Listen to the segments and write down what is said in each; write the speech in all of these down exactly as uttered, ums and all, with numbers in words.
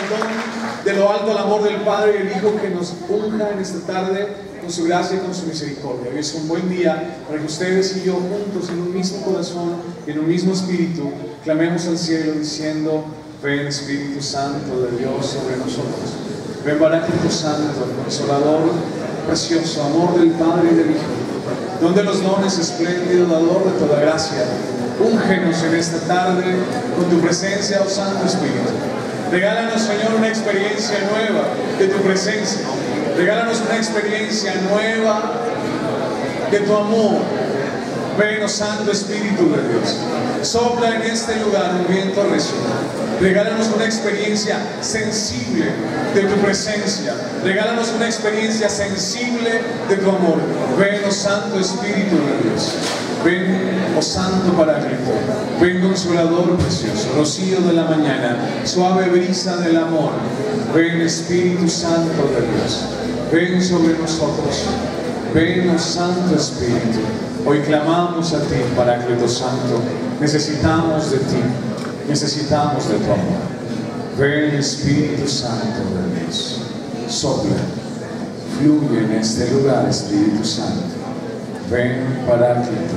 don de lo alto al amor del Padre y el Hijo que nos unja en esta tarde con su gracia y con su misericordia. Hoy es un buen día para que ustedes y yo juntos en un mismo corazón y en un mismo espíritu clamemos al cielo diciendo: ven Espíritu Santo de Dios sobre nosotros. Ven Paráclito Santo, el Consolador, precioso amor del Padre y del Hijo, don de los dones, espléndido dador de toda gracia. Úngenos en esta tarde con tu presencia, oh Santo Espíritu. Regálanos, Señor, una experiencia nueva de tu presencia. Regálanos una experiencia nueva de tu amor. Ven, oh Santo Espíritu de Dios. Sopla en este lugar un viento recio. Regálanos una experiencia sensible de tu presencia. Regálanos una experiencia sensible de tu amor. Ven, oh Santo Espíritu de Dios. Ven, oh Santo Paráclito. Ven, Consolador precioso, rocío de la mañana, suave brisa del amor. Ven, Espíritu Santo de Dios. Ven sobre nosotros. Ven, oh Santo Espíritu. Hoy clamamos a ti, Paráclito Santo. Necesitamos de ti. Necesitamos de tu amor. Ven, Espíritu Santo de Dios. Sopla. Fluye en este lugar, Espíritu Santo. Ven, Paráclito.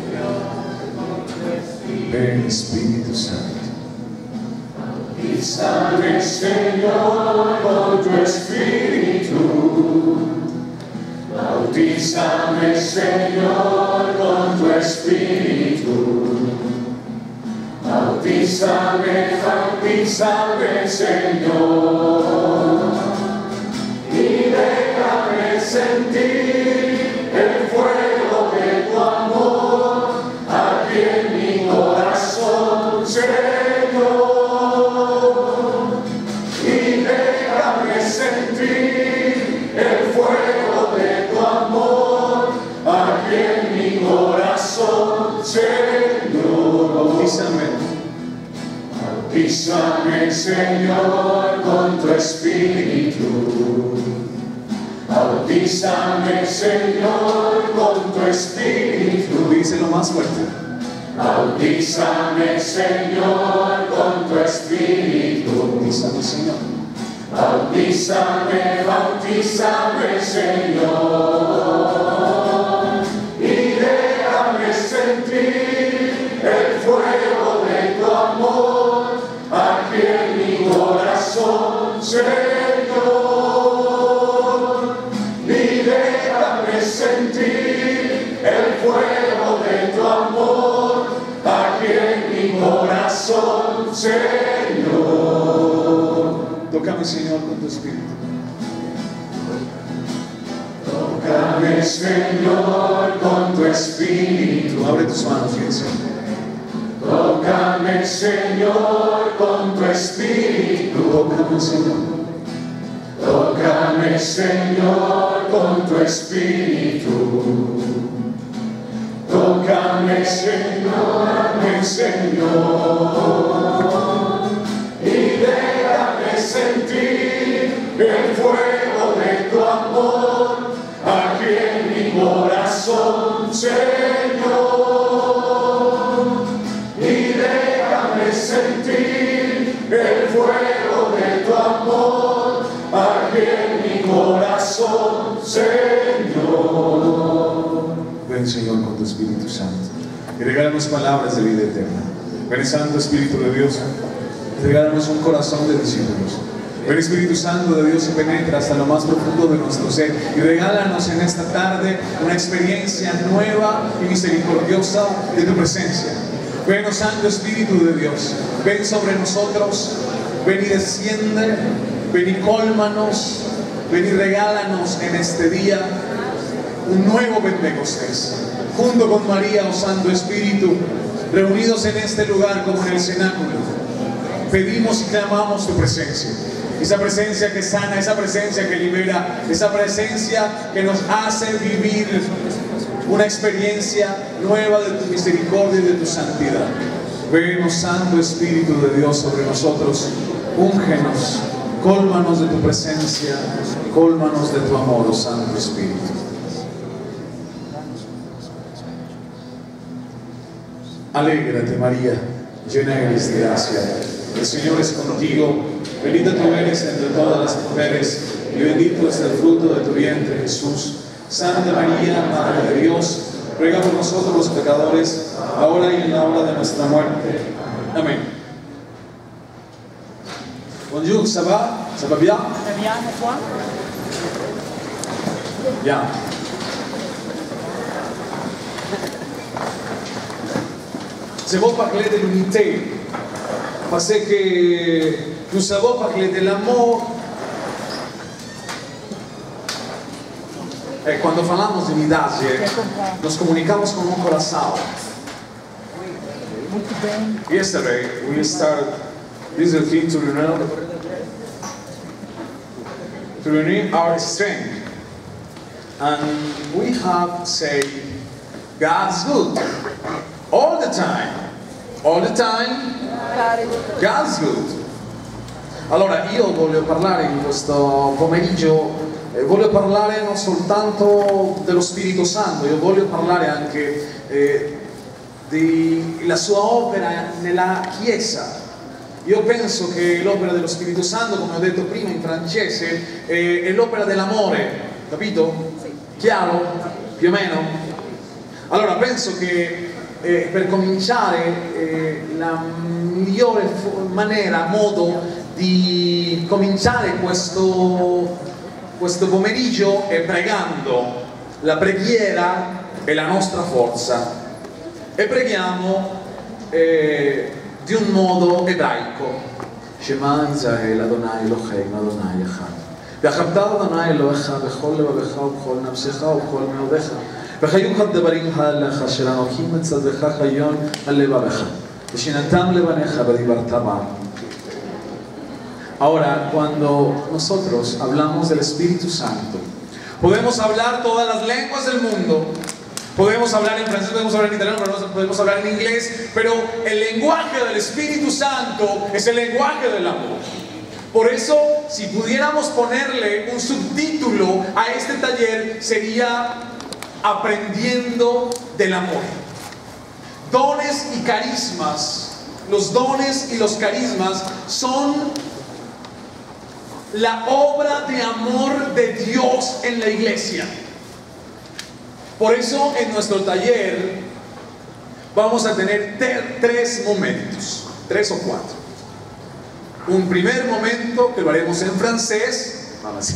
Ven, Espíritu Santo. Bautízame, Señor, con tu Espíritu. Bautízame, Señor, con tu Espíritu. Bautízame, bautízame, Señor. Y déjame sentir el fuego de tu amor aquí en mi corazón, Señor. Y déjame sentir el fuego de tu amor aquí en mi corazón, Señor. Bautízame. Bautízame, Señor, con tu Espíritu. Bautízame, Señor, con tu Espíritu. Díselo más fuerte. Bautízame, Señor, con tu Espíritu. Bautízame, Señor. Bautízame, bautízame, Señor. Y déjame sentir el fuego de tu amor aquí en mi corazón, Señor. Y déjame sentir el fuego de tu amor aquí en mi corazón, Señor. Tócame, Señor, con tu Espíritu. Tócame, Señor, con tu Espíritu. Abre tus manos, fíjense. Tócame, Señor, con tu Espíritu. Tócame, Señor. Tócame, Señor, con tu Espíritu. Tócame, Señor, mi Señor. Y déjame sentir el fuego de tu amor aquí en mi corazón, Señor. Y déjame sentir el fuego de tu amor aquí en mi corazón, Señor. Ven, Señor, con tu Espíritu Santo. Y regálanos palabras de vida eterna. Ven, Santo Espíritu de Dios. Regálanos un corazón de discípulos. Ven, Espíritu Santo de Dios, y penetra hasta lo más profundo de nuestro ser. Y regálanos en esta tarde una experiencia nueva y misericordiosa de tu presencia. Ven, oh Santo Espíritu de Dios. Ven sobre nosotros. Ven y desciende. Ven y cólmanos. Ven y regálanos en este día un nuevo Pentecostés. Junto con María, oh Santo Espíritu, reunidos en este lugar como en el cenáculo, pedimos y clamamos tu presencia. Esa presencia que sana, esa presencia que libera, esa presencia que nos hace vivir una experiencia nueva de tu misericordia y de tu santidad. Ven, oh Santo Espíritu de Dios, sobre nosotros. Úngenos, cólmanos de tu presencia, cólmanos de tu amor, oh Santo Espíritu. Alégrate, María, llena eres de gracia. El Señor es contigo. Bendita tú eres entre todas las mujeres, y bendito es el fruto de tu vientre, Jesús. Santa María, Madre de Dios, ruega por nosotros los pecadores, ahora y en la hora de nuestra muerte. Amén. Bonjour, ça va? Ça va bien? Très bien, et toi? Bien. Je veux parler de l'unité, parce que nous avons parlé de l'amour. E quando falamos di unidade, nos comunicamos con un corazón. Muito bem. Yesterday, we started this routine to renew, to renew our strength. And we have said, God's good. All the time. All the time, God's good. Allora, io voglio parlare in questo pomeriggio, eh, voglio parlare non soltanto dello Spirito Santo, io voglio parlare anche eh, della sua opera nella Chiesa. Io penso che l'opera dello Spirito Santo, come ho detto prima in francese, è, è l'opera dell'amore, capito? Chiaro? Più o meno? Allora, penso che eh, per cominciare eh, la migliore maniera, modo di cominciare questo, questo pomeriggio è pregando. La preghiera è la nostra forza e preghiamo eh, di un modo ebraico. Shema Israel Adonai Eloheinu Adonai Echad. ואהבת אדוני אלוהיך בכל לבבך ובכל נפשך ובכל מאודיך וחיוך הדברים הלך אשר אנוכי מצווך היום על לבבך ושננתם לבניך ודיברת בם. Ahora, cuando nosotros hablamos del Espíritu Santo, podemos hablar todas las lenguas del mundo, podemos hablar en francés, podemos hablar en italiano, podemos hablar en inglés, pero el lenguaje del Espíritu Santo es el lenguaje del amor. Por eso, si pudiéramos ponerle un subtítulo a este taller, sería Aprendiendo del Amor. Dones y carismas. Los dones y los carismas son la obra de amor de Dios en la iglesia. Por eso, en nuestro taller vamos a tener tres momentos, tres o cuatro. Un primer momento que lo haremos en francés.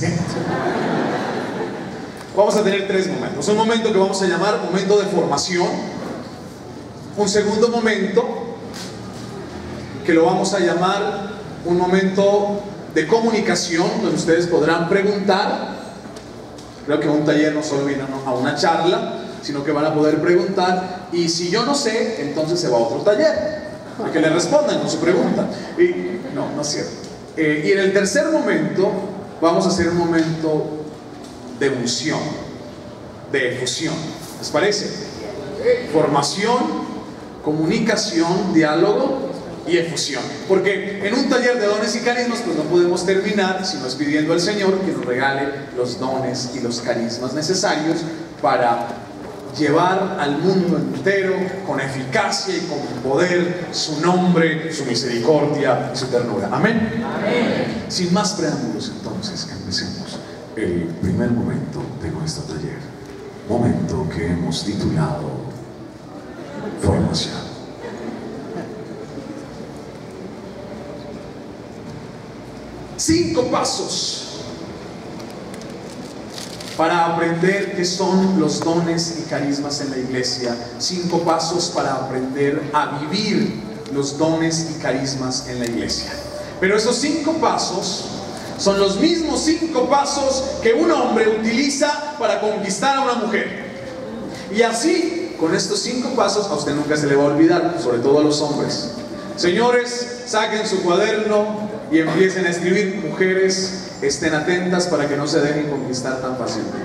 Vamos a tener tres momentos. Un momento que vamos a llamar momento de formación. Un segundo momento que lo vamos a llamar un momento de comunicación, donde ustedes podrán preguntar. Creo que un taller no solo viene a una charla, sino que van a poder preguntar. Y si yo no sé, entonces se va a otro taller, para que le respondan con su pregunta. Y, no, no es cierto. Eh, y en el tercer momento vamos a hacer un momento de unción, de efusión. ¿Les parece? Formación, comunicación, diálogo y efusión. Porque en un taller de dones y carismas pues no podemos terminar si no es pidiendo al Señor que nos regale los dones y los carismas necesarios para llevar al mundo entero con eficacia y con poder su nombre, su misericordia y su ternura. Amén. Amén. Sin más preámbulos, entonces, empecemos el primer momento de nuestro taller, momento que hemos titulado Formación. Cinco pasos para aprender qué son los dones y carismas en la iglesia. Cinco pasos para aprender a vivir los dones y carismas en la iglesia. Pero esos cinco pasos son los mismos cinco pasos que un hombre utiliza para conquistar a una mujer. Y así, con estos cinco pasos, a usted nunca se le va a olvidar, sobre todo a los hombres. Señores, saquen su cuaderno y empiecen a escribir. Mujeres, estén atentas para que no se dejen conquistar tan fácilmente.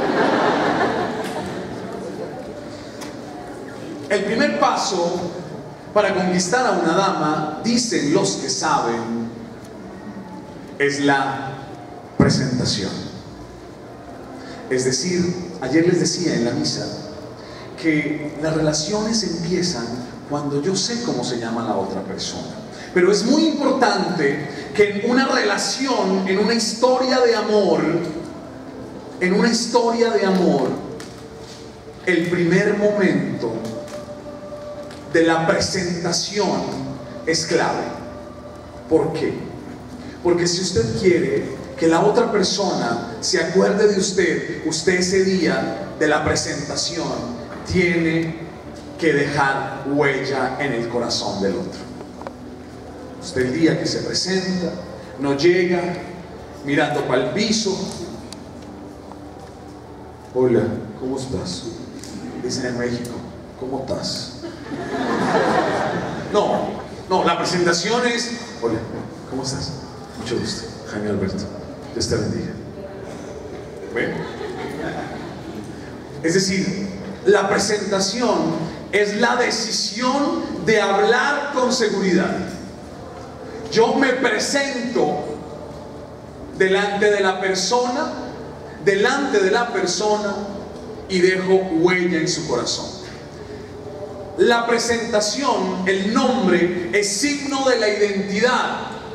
El primer paso para conquistar a una dama, dicen los que saben, es la presentación. Es decir, ayer les decía en la misa que las relaciones empiezan cuando yo sé cómo se llama la otra persona. Pero es muy importante que en una relación, en una historia de amor, en una historia de amor, el primer momento de la presentación es clave. ¿Por qué? Porque si usted quiere que la otra persona se acuerde de usted, usted ese día de la presentación tiene que dejar huella en el corazón del otro. Usted el día que se presenta no llega mirando para el piso. Hola, ¿cómo estás? Dicen en México, ¿cómo estás? No, no, la presentación es: hola, ¿cómo estás? Mucho gusto, Jaime Alberto, Dios te bendiga. Bueno, es decir, la presentación es la decisión de hablar con seguridad. Yo me presento delante de la persona, delante de la persona y dejo huella en su corazón. La presentación, el nombre, es signo de la identidad.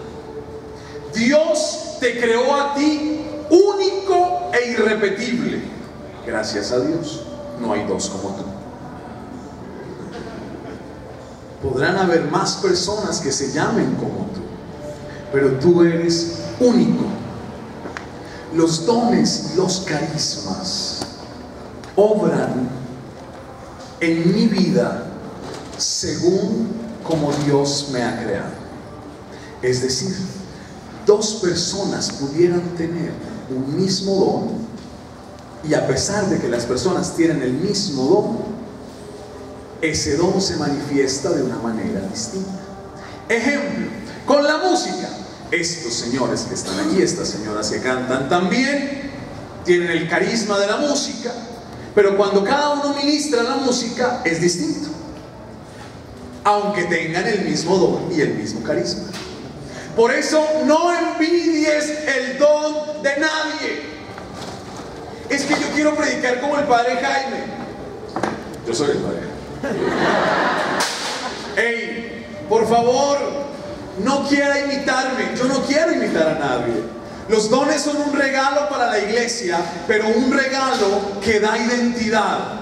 Dios te creó a ti único e irrepetible. Gracias a Dios, no hay dos como tú. Podrán haber más personas que se llamen como tú, pero tú eres único. Los dones y los carismas obran en mi vida según como Dios me ha creado. Es decir, dos personas pudieran tener un mismo don, y a pesar de que las personas tienen el mismo don, ese don se manifiesta de una manera distinta. Ejemplo, con la música. Estos señores que están aquí, estas señoras que cantan también, tienen el carisma de la música, pero cuando cada uno ministra la música es distinto, aunque tengan el mismo don y el mismo carisma. Por eso no envidies el don de nadie. Es que yo quiero predicar como el padre Jaime. Yo soy el padre. Ey, por favor, no quiera imitarme. Yo no quiero imitar a nadie. Los dones son un regalo para la iglesia, pero un regalo que da identidad.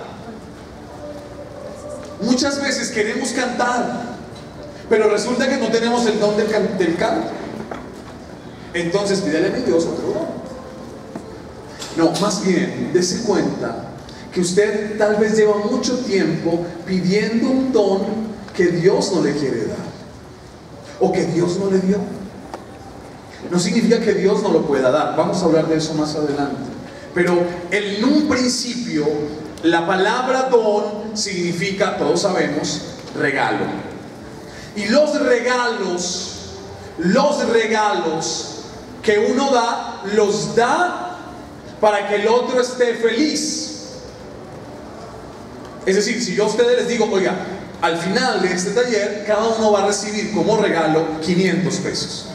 Muchas veces queremos cantar, pero resulta que no tenemos el don del, can del canto. Entonces pídele a Dios otro don. No, más bien, dése cuenta que usted tal vez lleva mucho tiempo pidiendo un don que Dios no le quiere dar, o que Dios no le dio. No significa que Dios no lo pueda dar, vamos a hablar de eso más adelante. Pero en un principio, la palabra don significa, todos sabemos, regalo. Y los regalos, los regalos que uno da, los da para que el otro esté feliz. Es decir, si yo a ustedes les digo, oiga, al final de este taller, cada uno va a recibir como regalo quinientos pesos.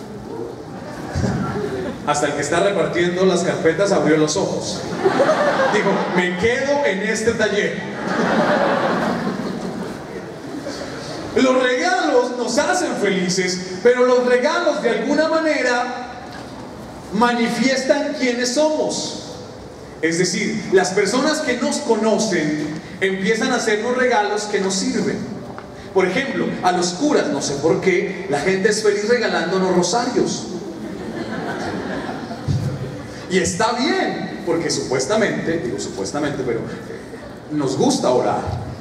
Hasta el que está repartiendo las carpetas abrió los ojos. Dijo, me quedo en este taller. Los regalos nos hacen felices, pero los regalos de alguna manera manifiestan quiénes somos. Es decir, las personas que nos conocen empiezan a hacernos regalos que nos sirven. Por ejemplo, a los curas, no sé por qué, la gente es feliz regalándonos rosarios. Y está bien, porque supuestamente, digo supuestamente, pero nos gusta orar.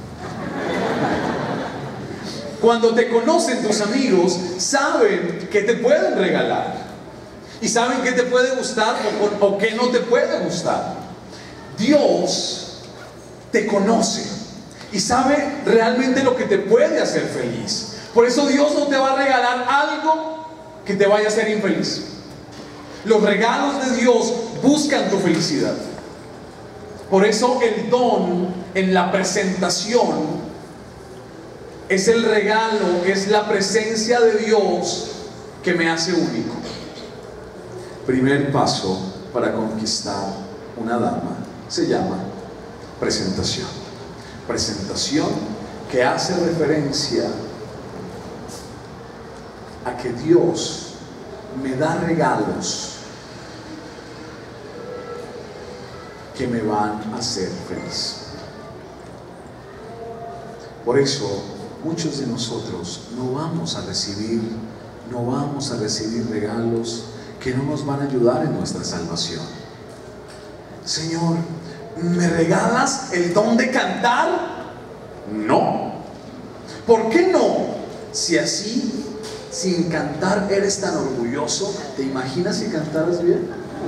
Cuando te conocen tus amigos, saben que te pueden regalar. Y saben qué te puede gustar o, o qué no te puede gustar. Dios te conoce y sabe realmente lo que te puede hacer feliz. Por eso Dios no te va a regalar algo que te vaya a hacer infeliz. Los regalos de Dios buscan tu felicidad. Por eso el don en la presentación es el regalo, es la presencia de Dios que me hace único. Primer paso para conquistar una dama se llama presentación. Presentación que hace referencia a que Dios me da regalos que me van a hacer feliz. Por eso muchos de nosotros no vamos a recibir, no vamos a recibir regalos que no nos van a ayudar en nuestra salvación. Señor, ¿me regalas el don de cantar? No. ¿Por qué no? Si así, sin cantar eres tan orgulloso, ¿te imaginas si cantaras bien?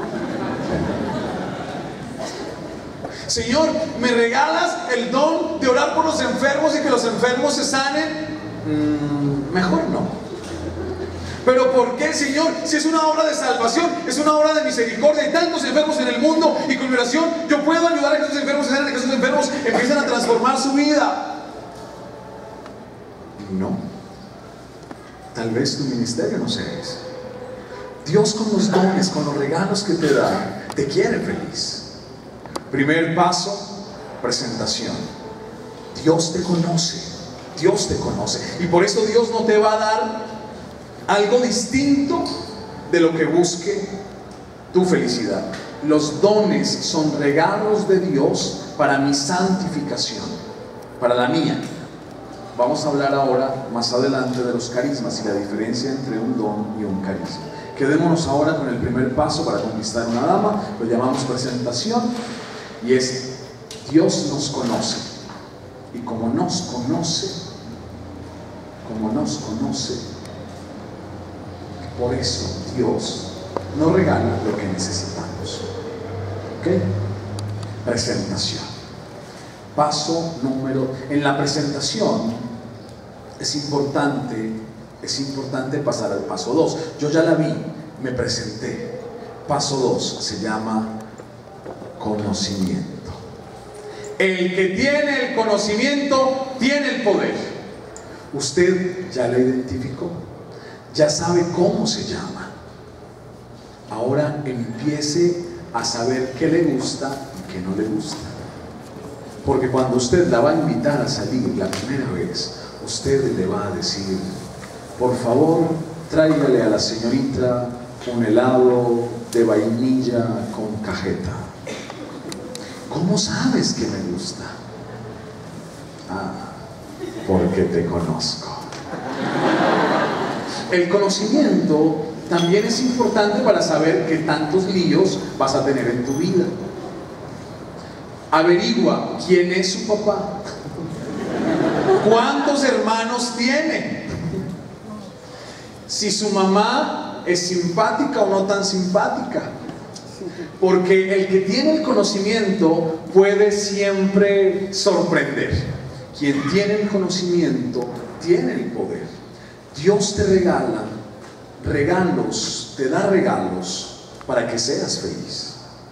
Señor, ¿me regalas el don de orar por los enfermos y que los enfermos se sanen? Mm, mejor no. ¿Pero por qué, Señor? Si es una obra de salvación, es una obra de misericordia. Hay tantos enfermos en el mundo y con mi oración yo puedo ayudar a que esos enfermos se sanen, a que esos enfermos empiecen a transformar su vida. No. Tal vez tu ministerio no sea ese. Dios con los dones, con los regalos que te da, te quiere feliz. Primer paso, presentación. Dios te conoce, Dios te conoce. Y por eso Dios no te va a dar algo distinto de lo que busque tu felicidad. Los dones son regalos de Dios para mi santificación, para la mía. Vamos a hablar ahora, más adelante, de los carismas y la diferencia entre un don y un carisma. Quedémonos ahora con el primer paso para conquistar una dama, lo llamamos presentación, y es: Dios nos conoce, y como nos conoce, como nos conoce, por eso Dios nos regala lo que necesitamos. ¿Ok? Presentación. Paso número, en la presentación es importante, es importante pasar al paso dos. Yo ya la vi, me presenté. Paso dos se llama conocimiento. El que tiene el conocimiento tiene el poder. Usted ya la identificó, ya sabe cómo se llama. Ahora empiece a saber qué le gusta y qué no le gusta. Porque cuando usted la va a invitar a salir la primera vez, usted le va a decir: por favor, tráigale a la señorita un helado de vainilla con cajeta. ¿Cómo sabes que me gusta? Ah, porque te conozco. El conocimiento también es importante para saber qué tantos líos vas a tener en tu vida. Averigua quién es su papá, cuántos hermanos tiene, si su mamá es simpática o no tan simpática. Porque el que tiene el conocimiento puede siempre sorprender. Quien tiene el conocimiento tiene el poder. Dios te regala regalos, te da regalos para que seas feliz.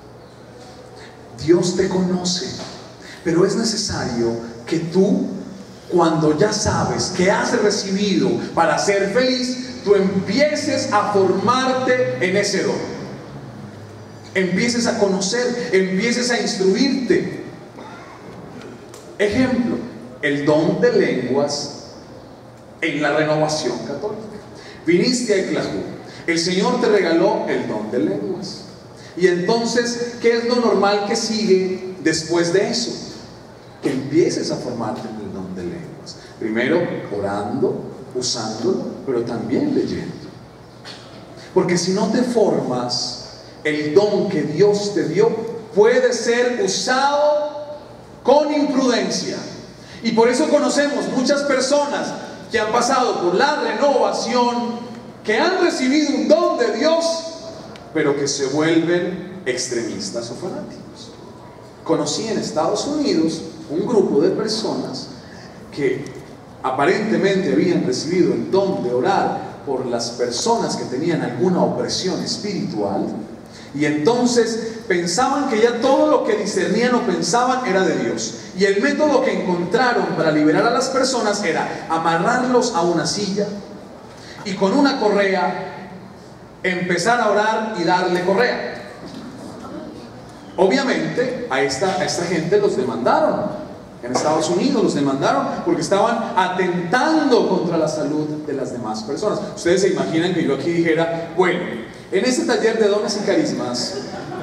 Dios te conoce, pero es necesario que tú, cuando ya sabes que has recibido para ser feliz, tú empieces a formarte en ese don. Empieces a conocer, empieces a instruirte. Ejemplo, el don de lenguas en la renovación católica. Viniste a Eclajú, el Señor te regaló el don de lenguas. Y entonces, ¿qué es lo normal que sigue después de eso? Que empieces a formarte en el don de lenguas. Primero orando, usándolo, pero también leyendo. Porque si no te formas, el don que Dios te dio puede ser usado con imprudencia. Y por eso conocemos muchas personas que han pasado por la renovación, que han recibido un don de Dios, pero que se vuelven extremistas o fanáticos. Conocí en Estados Unidos un grupo de personas que aparentemente habían recibido el don de orar por las personas que tenían alguna opresión espiritual, y entonces pensaban que ya todo lo que discernían o pensaban era de Dios. Y el método que encontraron para liberar a las personas era amarrarlos a una silla y con una correa empezar a orar y darle correa. Obviamente a esta, a esta gente los demandaron En Estados Unidos los demandaron porque estaban atentando contra la salud de las demás personas. Ustedes se imaginan que yo aquí dijera, bueno, en este taller de dones y carismas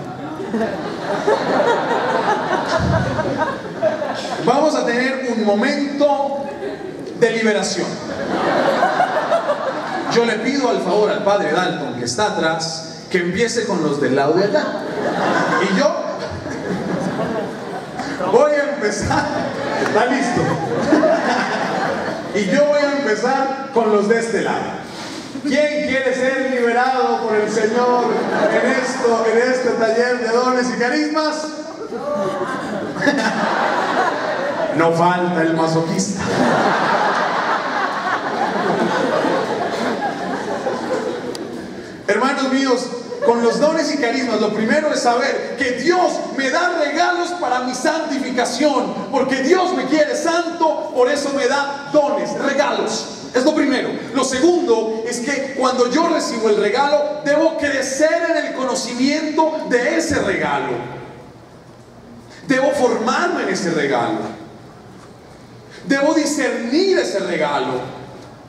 vamos a tener un momento de liberación. Yo le pido al favor al padre Dalton, que está atrás, que empiece con los del lado de allá. Y yo voy a empezar. ¿Está listo? Y yo voy a empezar con los de este lado. ¿Quién quiere ser liberado por el Señor en esto, en este taller de dones y carismas? No falta el masoquista. Hermanos míos, con los dones y carismas, lo primero es saber que Dios me da regalos para mi santificación, porque Dios me quiere santo, por eso me da dones, regalos. Es lo primero. Lo segundo es que cuando yo recibo el regalo, debo crecer en el conocimiento de ese regalo. Debo formarme en ese regalo. Debo discernir ese regalo.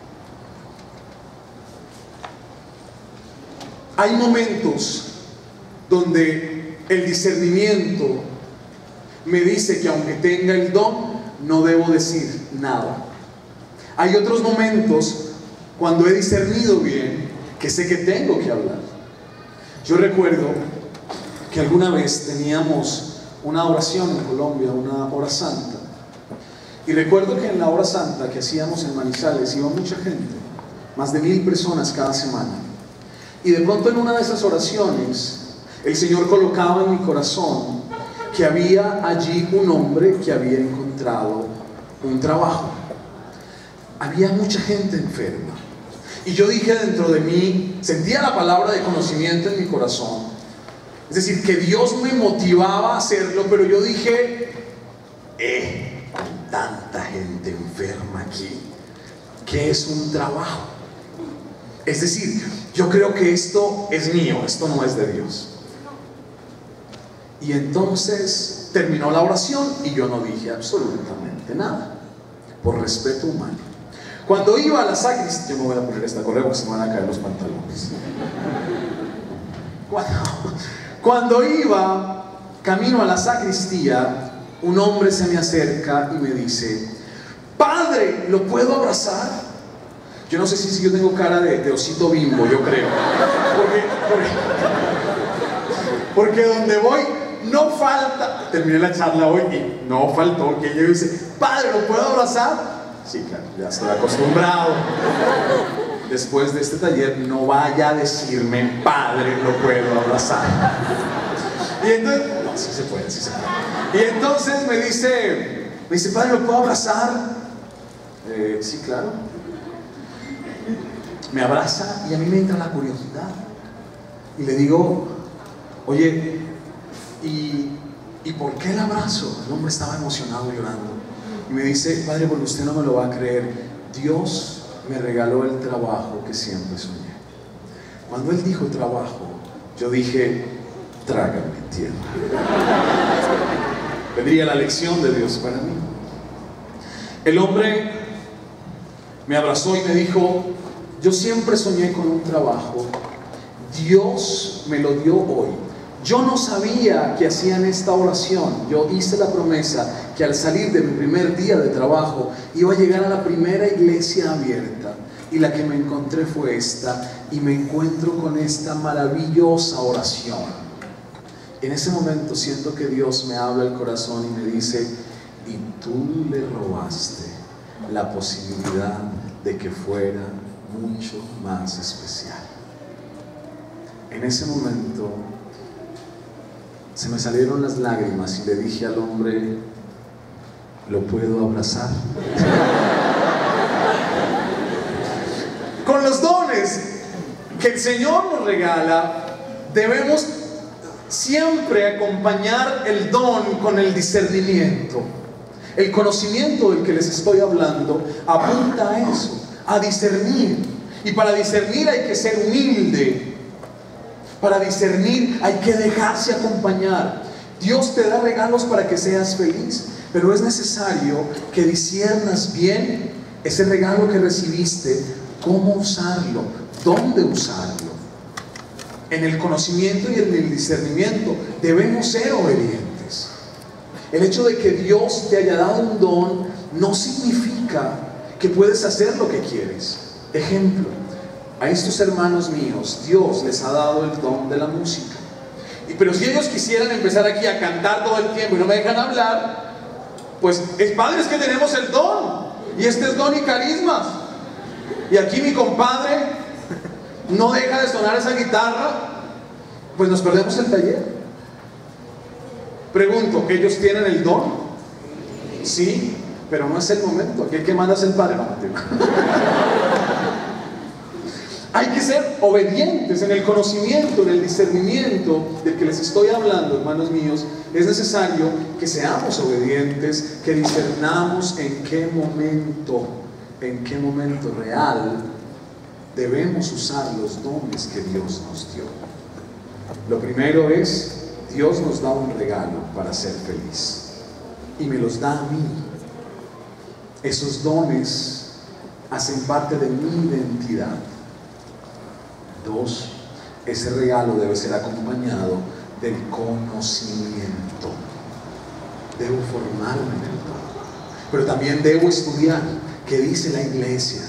Hay momentos donde el discernimiento me dice que aunque tenga el don, no debo decir nada. Hay otros momentos cuando he discernido bien que sé que tengo que hablar. Yo recuerdo que alguna vez teníamos una oración en Colombia, una hora santa. Y recuerdo que en la hora santa que hacíamos en Manizales iba mucha gente, más de mil personas cada semana. Y de pronto en una de esas oraciones el Señor colocaba en mi corazón que había allí un hombre que había encontrado un trabajo. Había mucha gente enferma. Y yo dije dentro de mí, sentía la palabra de conocimiento en mi corazón. Es decir, que Dios me motivaba a hacerlo, pero yo dije, eh, con tanta gente enferma aquí, ¿qué es un trabajo? Es decir, yo creo que esto es mío, esto no es de Dios. Y entonces terminó la oración y yo no dije absolutamente nada, por respeto humano. Cuando iba a la sacristía, yo me voy a poner esta correa porque se me van a caer los pantalones. Cuando, cuando iba camino a la sacristía, un hombre se me acerca y me dice, Padre, ¿lo puedo abrazar? Yo no sé si, si yo tengo cara de, de osito Bimbo, yo creo. Porque, porque, porque donde voy no falta, terminé la charla hoy y no faltó que ella dice, Padre, ¿lo puedo abrazar? Sí, claro, ya estoy acostumbrado. Después de este taller no vaya a decirme, Padre, lo puedo abrazar. Y entonces, no, sí se puede, sí se puede. Y entonces me dice, me dice, Padre, ¿lo puedo abrazar? Eh, sí, claro. Me abraza y a mí me entra la curiosidad. Y le digo, oye, ¿y, ¿y por qué el abrazo? El hombre estaba emocionado, llorando. Y me dice, Padre, porque usted no me lo va a creer, Dios me regaló el trabajo que siempre soñé. Cuando él dijo trabajo, yo dije, trágame tierra. Vendría la lección de Dios para mí. El hombre me abrazó y me dijo, yo siempre soñé con un trabajo, Dios me lo dio hoy. Yo no sabía que hacían esta oración. Yo hice la promesa que al salir de mi primer día de trabajo iba a llegar a la primera iglesia abierta, y la que me encontré fue esta, y me encuentro con esta maravillosa oración. En ese momento siento que Dios me habla al corazón y me dice, y tú le robaste la posibilidad de que fuera mucho más especial. En ese momento se me salieron las lágrimas y le dije al hombre, ¿lo puedo abrazar? Con los dones que el Señor nos regala, debemos siempre acompañar el don con el discernimiento. El conocimiento del que les estoy hablando apunta a eso, a discernir. Y para discernir hay que ser humilde. Para discernir hay que dejarse acompañar. Dios te da regalos para que seas feliz. Pero es necesario que disciernas bien ese regalo que recibiste, cómo usarlo, dónde usarlo. En el conocimiento y en el discernimiento debemos ser obedientes. El hecho de que Dios te haya dado un don no significa que puedes hacer lo que quieres. Ejemplo, a estos hermanos míos Dios les ha dado el don de la música. Y, pero si ellos quisieran empezar aquí a cantar todo el tiempo y no me dejan hablar, pues es padres que tenemos el don. Y este es don y carismas. Y aquí mi compadre no deja de sonar esa guitarra, pues nos perdemos el taller. Pregunto, ¿ellos tienen el don? Sí, pero no es el momento. Aquí el que manda es el padre. Hay que ser obedientes en el conocimiento, en el discernimiento del que les estoy hablando, hermanos míos. Es necesario que seamos obedientes, que discernamos en qué momento, en qué momento real debemos usar los dones que Dios nos dio. Lo primero es, Dios nos da un regalo para ser feliz y me los da a mí. Esos dones hacen parte de mi identidad. Dos, ese regalo debe ser acompañado del conocimiento. Debo formarme en el don, pero también debo estudiar qué dice la iglesia.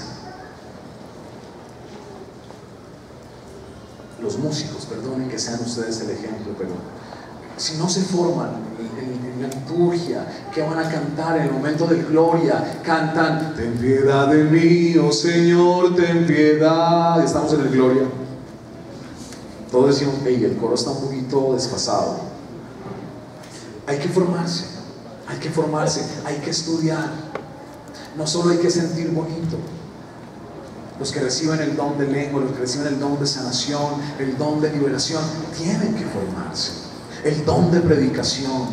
Los músicos, perdonen que sean ustedes el ejemplo, pero si no se forman en, en la liturgia, ¿qué van a cantar en el momento de gloria? Cantan, ten piedad de mí, oh Señor, ten piedad. Y estamos en el gloria. Todos decimos, hey, el coro está un poquito desfasado. Hay que formarse, hay que formarse, hay que estudiar. No solo hay que sentir bonito. Los que reciben el don de lengua, los que reciben el don de sanación, el don de liberación, tienen que formarse. El don de predicación.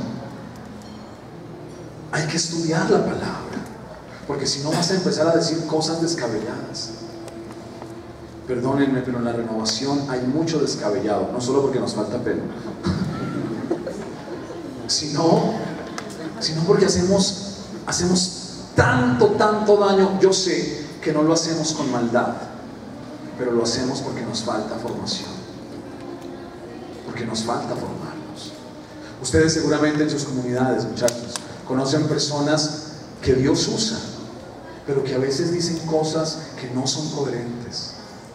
Hay que estudiar la palabra, porque si no vas a empezar a decir cosas descabelladas. Perdónenme, pero en la renovación hay mucho descabellado, no solo porque nos falta pelo, sino, sino porque hacemos, hacemos tanto, tanto daño. Yo sé que no lo hacemos con maldad, pero lo hacemos porque nos falta formación, porque nos falta formarnos. Ustedes seguramente en sus comunidades, muchachos, conocen personas que Dios usa, pero que a veces dicen cosas que no son coherentes.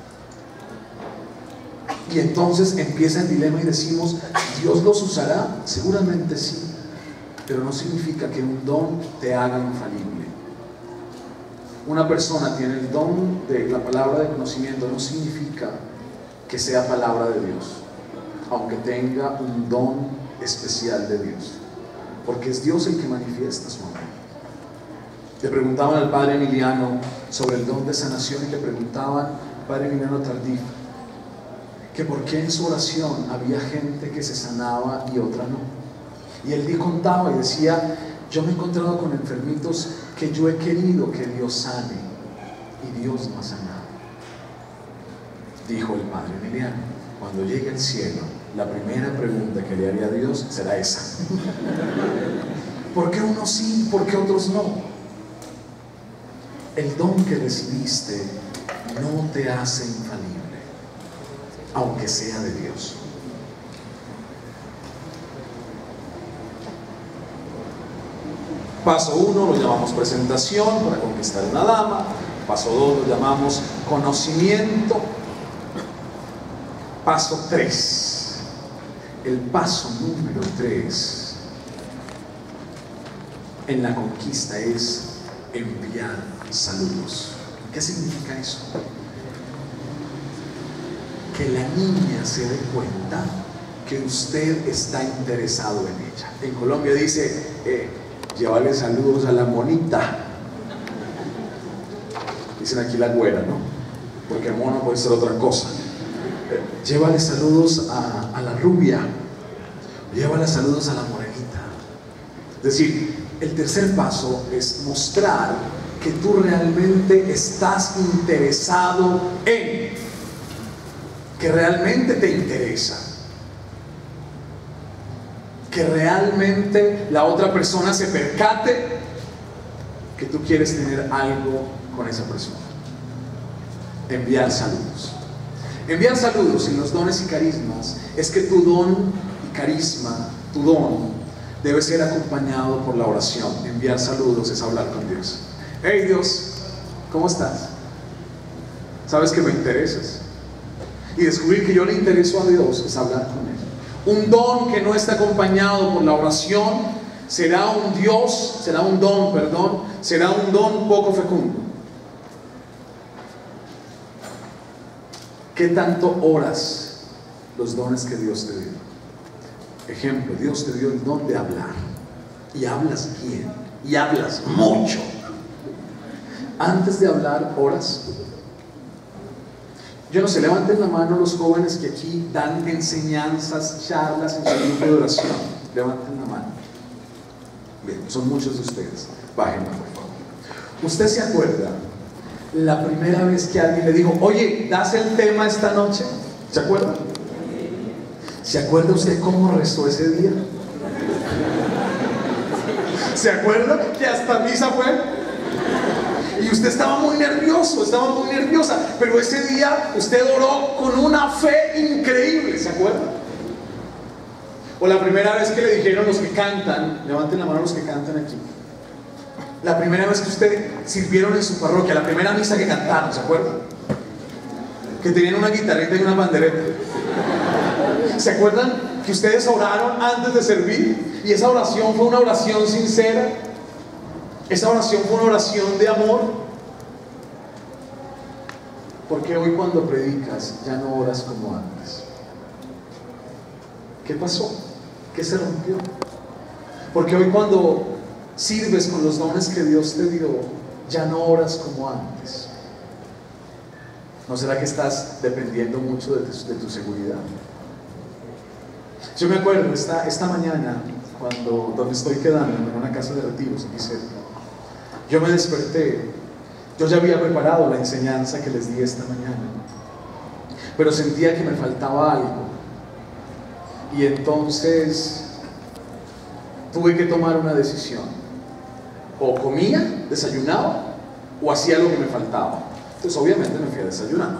Y entonces empieza el dilema y decimos, ¿Dios los usará? Seguramente sí, pero no significa que un don te haga infalible. Una persona tiene el don de la palabra de conocimiento, no significa que sea palabra de Dios, aunque tenga un don especial de Dios, porque es Dios el que manifiesta su amor. Le preguntaban al padre Emiliano sobre el don de sanación y le preguntaban, padre Emiliano Tardif, que por qué en su oración había gente que se sanaba y otra no. Y él contaba y decía, yo me he encontrado con enfermitos que yo he querido que Dios sane y Dios no ha sanado. Dijo el padre Emiliano, cuando llegue al cielo, la primera pregunta que le haría a Dios será esa. ¿Por qué unos sí, por qué otros no? El don que recibiste no te hace infalible, aunque sea de Dios. Paso uno lo llamamos presentación para conquistar una dama. Paso dos lo llamamos conocimiento. Paso tres, el paso número tres en la conquista es enviar saludos. ¿Qué significa eso? Que la niña se dé cuenta que usted está interesado en ella. En Colombia dice, eh, llévale saludos a la monita. Dicen aquí la güera, ¿no? Porque mono puede ser otra cosa. Eh, llévale saludos a, a la rubia. Llévale saludos a la morenita. Es decir, el tercer paso es mostrar que tú realmente estás interesado en, que realmente te interesa, que realmente la otra persona se percate que tú quieres tener algo con esa persona. Enviar saludos. Enviar saludos en los dones y carismas es que tu don y carisma, tu don, debe ser acompañado por la oración. Enviar saludos es hablar con Dios. Hey Dios, ¿cómo estás? ¿Sabes que me interesas? Y descubrir que yo le intereso a Dios es hablar con Él. Un don que no está acompañado por la oración será un Dios, será un don, perdón, será un don poco fecundo. ¿Qué tanto oras los dones que Dios te dio? Ejemplo, Dios te dio el don de hablar. Y hablas bien, y hablas mucho. Antes de hablar, oras. Yo no sé, levanten la mano los jóvenes que aquí dan enseñanzas, charlas en su grupo de oración. Levanten la mano. Bien, son muchos de ustedes. Bájenla, por favor. ¿Usted se acuerda la primera vez que alguien le dijo, oye, das el tema esta noche? ¿Se acuerda? ¿Se acuerda usted cómo rezó ese día? ¿Se acuerda que hasta misa fue? Y usted estaba muy nervioso, estaba muy nerviosa, pero ese día usted oró con una fe increíble, ¿se acuerda? O la primera vez que le dijeron los que cantan, levanten la mano los que cantan aquí. La primera vez que usted sirvieron en su parroquia, la primera misa que cantaron, ¿se acuerda? Que tenían una guitarrita y una pandereta. ¿Se acuerdan que ustedes oraron antes de servir? Y esa oración fue una oración sincera. Esa oración fue una oración de amor. Porque hoy cuando predicas ya no oras como antes. ¿Qué pasó? ¿Qué se rompió? Porque hoy cuando sirves con los dones que Dios te dio, ya no oras como antes. ¿No será que estás dependiendo mucho de tu, de tu seguridad? Yo me acuerdo esta, esta mañana, cuando, donde estoy quedando, en una casa de retiros aquí cerca, yo me desperté. Yo ya había preparado la enseñanza que les di esta mañana, pero sentía que me faltaba algo. Y entonces tuve que tomar una decisión. O comía, desayunaba, o hacía lo que me faltaba. Entonces obviamente me fui a desayunar.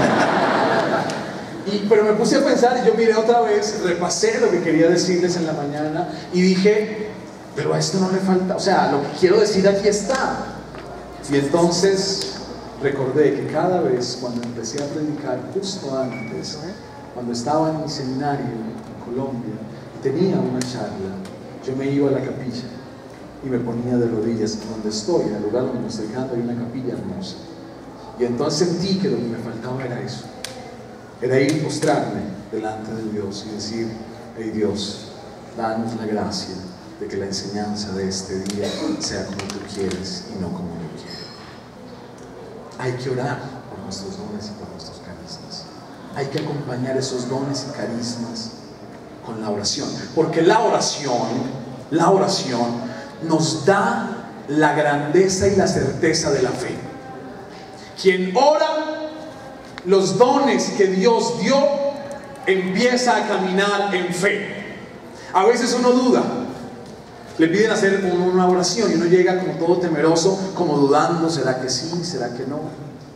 y, pero me puse a pensar, y yo miré otra vez, repasé lo que quería decirles en la mañana, y dije, pero a esto no le falta, o sea, lo que quiero decir aquí está. Y entonces recordé que cada vez cuando empecé a predicar, justo antes, cuando estaba en mi seminario en Colombia, tenía una charla, yo me iba a la capilla y me ponía de rodillas donde estoy, en el lugar donde me estoy quedando hay una capilla hermosa. Y entonces sentí que lo que me faltaba era eso, era ir y postrarme delante de Dios y decir, hey Dios, danos la gracia de que la enseñanza de este día sea como tú quieres y no como yo quiero. Hay que orar por nuestros dones y por nuestros carismas. Hay que acompañar esos dones y carismas con la oración, porque la oración, la oración nos da la grandeza y la certeza de la fe. Quien ora, los dones que Dios dio, empieza a caminar en fe. A veces uno duda, le piden hacer una oración y uno llega como todo temeroso, como dudando, ¿será que sí? ¿Será que no?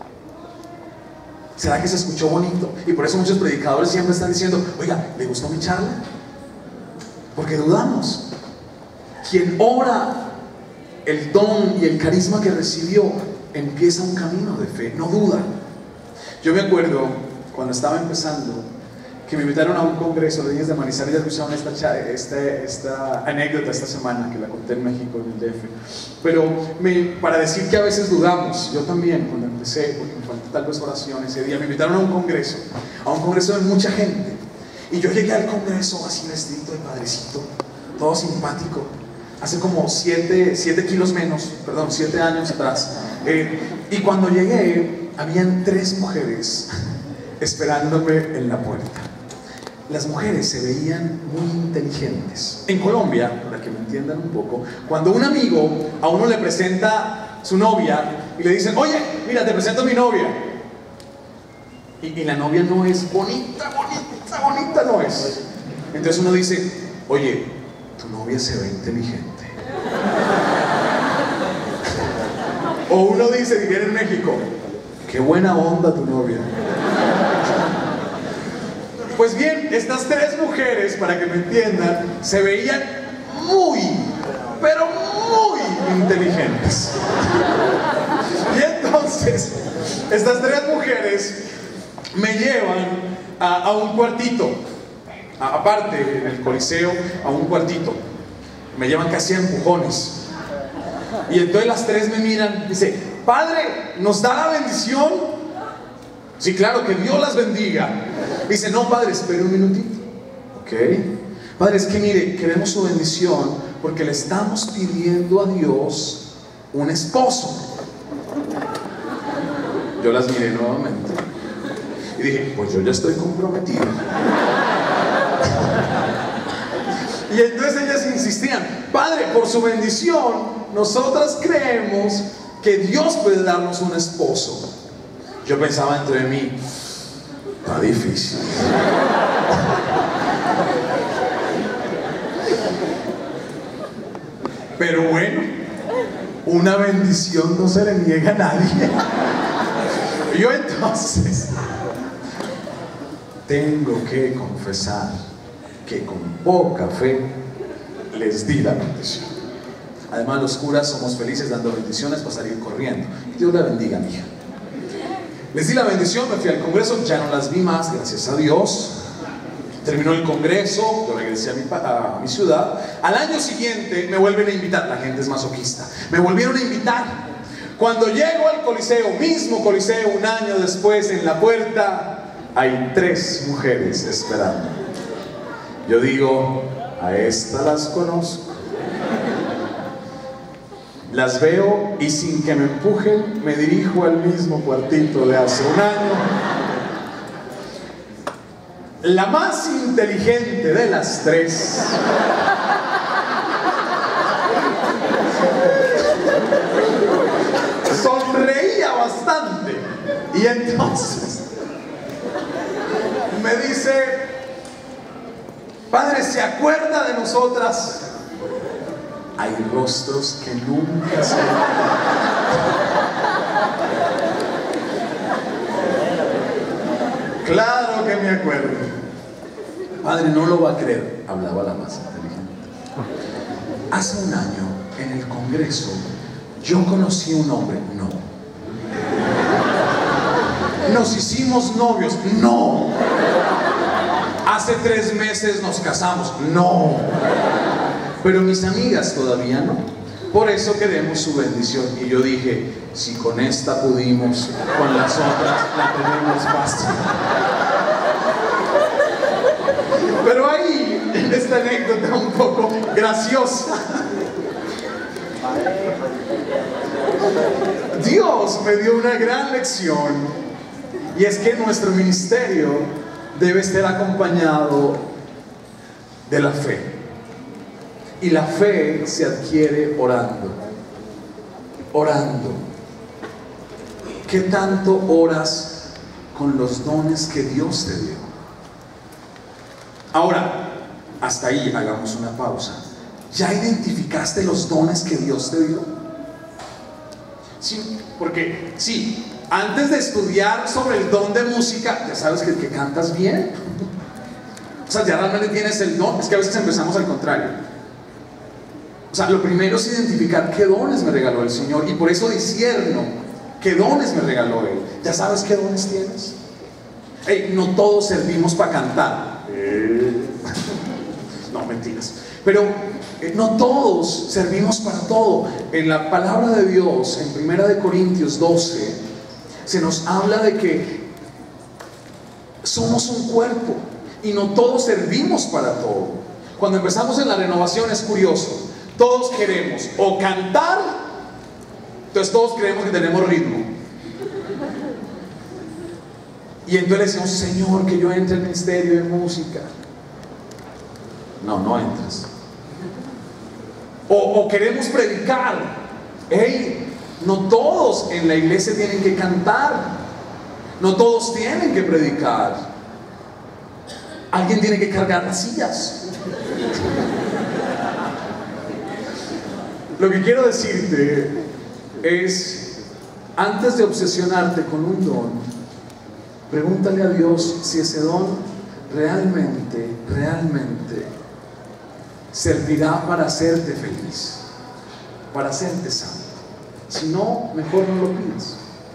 ¿Será que se escuchó bonito? Y por eso muchos predicadores siempre están diciendo, oiga, ¿le gustó mi charla? Porque dudamos. Quien ora el don y el carisma que recibió, empieza un camino de fe, no duda. Yo me acuerdo, cuando estaba empezando, que me invitaron a un congreso de niñas de Manizales. Ya escucharon esta, esta, esta anécdota esta semana, que la conté en México, en el D F. Pero me, para decir que a veces dudamos, yo también, cuando empecé, porque me faltó tal vez oración ese día, me invitaron a un congreso, a un congreso de mucha gente. Y yo llegué al congreso así vestido de padrecito, todo simpático, hace como siete, siete kilos menos, perdón, siete años atrás. Eh, y cuando llegué, habían tres mujeres esperándome en la puerta. Las mujeres se veían muy inteligentes. En Colombia, para que me entiendan un poco, cuando un amigo a uno le presenta su novia y le dicen, oye, mira, te presento a mi novia. Y, y la novia no es bonita, bonita, bonita no es. Entonces uno dice, oye, tu novia se ve inteligente. O uno dice, diría en México, qué buena onda tu novia. Pues bien, estas tres mujeres, para que me entiendan, se veían muy, pero muy inteligentes. Y entonces, estas tres mujeres me llevan a, a un cuartito, a, aparte en el Coliseo, a un cuartito. Me llevan casi a empujones. Y entonces las tres me miran, dice, padre, ¿nos da la bendición? Sí, claro, que Dios las bendiga. Dice, no, padre, espere un minutito. Ok. Padre, es que mire, queremos su bendición porque le estamos pidiendo a Dios un esposo. Yo las miré nuevamente y dije, pues yo ya estoy comprometido. Y entonces ellas insistían, padre, por su bendición, nosotras creemos que Dios puede darnos un esposo. Yo pensaba dentro de mí, está difícil. Pero bueno, una bendición no se le niega a nadie. Yo entonces tengo que confesar que con poca fe les di la bendición. Además, los curas somos felices dando bendiciones para salir corriendo. Dios la bendiga, mija. Les di la bendición, me fui al congreso, ya no las vi más, gracias a Dios. Terminó el congreso, yo regresé a mi, a mi ciudad. Al año siguiente me vuelven a invitar, la gente es masoquista. Me volvieron a invitar. Cuando llego al Coliseo, mismo Coliseo, un año después, en la puerta, hay tres mujeres esperando. Yo digo, a estas las conozco. Las veo y sin que me empujen, me dirijo al mismo cuartito de hace un año. La más inteligente de las tres sonreía bastante. Y entonces me dice, padre, ¿se acuerda de nosotras? Hay rostros que nunca se ven. Claro que me acuerdo. Padre, no lo va a creer, hablaba la más inteligente. Hace un año, en el congreso, yo conocí a un hombre. No. Nos hicimos novios. No. Hace tres meses nos casamos. No. Pero mis amigas todavía no. Por eso queremos su bendición. Y yo dije, si con esta pudimos, con las otras la tenemos fácil. Pero ahí, en esta anécdota un poco graciosa, Dios me dio una gran lección. Y es que nuestro ministerio debe estar acompañado de la fe. Y la fe se adquiere orando. Orando. ¿Qué tanto oras con los dones que Dios te dio? Ahora, hasta ahí hagamos una pausa. ¿Ya identificaste los dones que Dios te dio? Sí, porque sí, antes de estudiar sobre el don de música, ya sabes que, que cantas bien. O sea, ya realmente tienes el don. Es que a veces empezamos al contrario. O sea, lo primero es identificar qué dones me regaló el Señor, y por eso discierno qué dones me regaló Él. ¿Ya sabes qué dones tienes? Hey, no todos servimos para cantar. Eh. No, mentiras. Pero eh, no todos servimos para todo. En la palabra de Dios, en primera de Corintios doce, se nos habla de que somos un cuerpo y no todos servimos para todo. Cuando empezamos en la renovación es curioso. Todos queremos o cantar, entonces todos creemos que tenemos ritmo. Y entonces le decimos, Señor, que yo entre al ministerio de música. No, no entras. O, o queremos predicar. Hey, no todos en la iglesia tienen que cantar. No todos tienen que predicar. Alguien tiene que cargar las sillas. Lo que quiero decirte es, antes de obsesionarte con un don, pregúntale a Dios si ese don realmente, realmente servirá para hacerte feliz, para hacerte santo. Si no, mejor no lo pidas.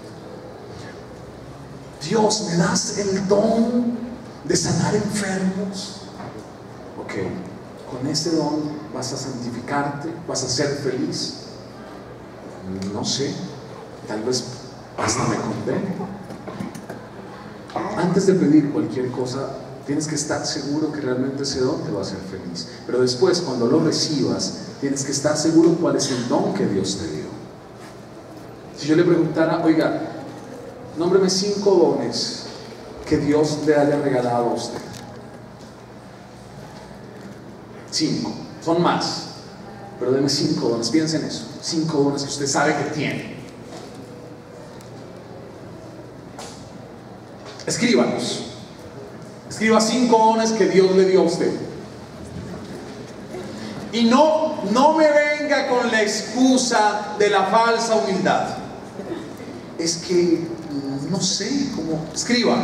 Dios, ¿me das el don de sanar enfermos? Ok, con ese don vas a santificarte, vas a ser feliz. No sé, tal vez hasta me condene. Antes de pedir cualquier cosa, tienes que estar seguro que realmente ese don te va a hacer feliz. Pero después, cuando lo recibas, tienes que estar seguro cuál es el don que Dios te dio. Si yo le preguntara, oiga, nómbreme cinco dones que Dios le haya regalado a usted. Cinco, son más, pero deme cinco dones, piensen en eso. Cinco dones que usted sabe que tiene. Escríbanos. Escriba cinco dones que Dios le dio a usted. Y no, no me venga con la excusa de la falsa humildad. Es que no sé cómo. Escriba.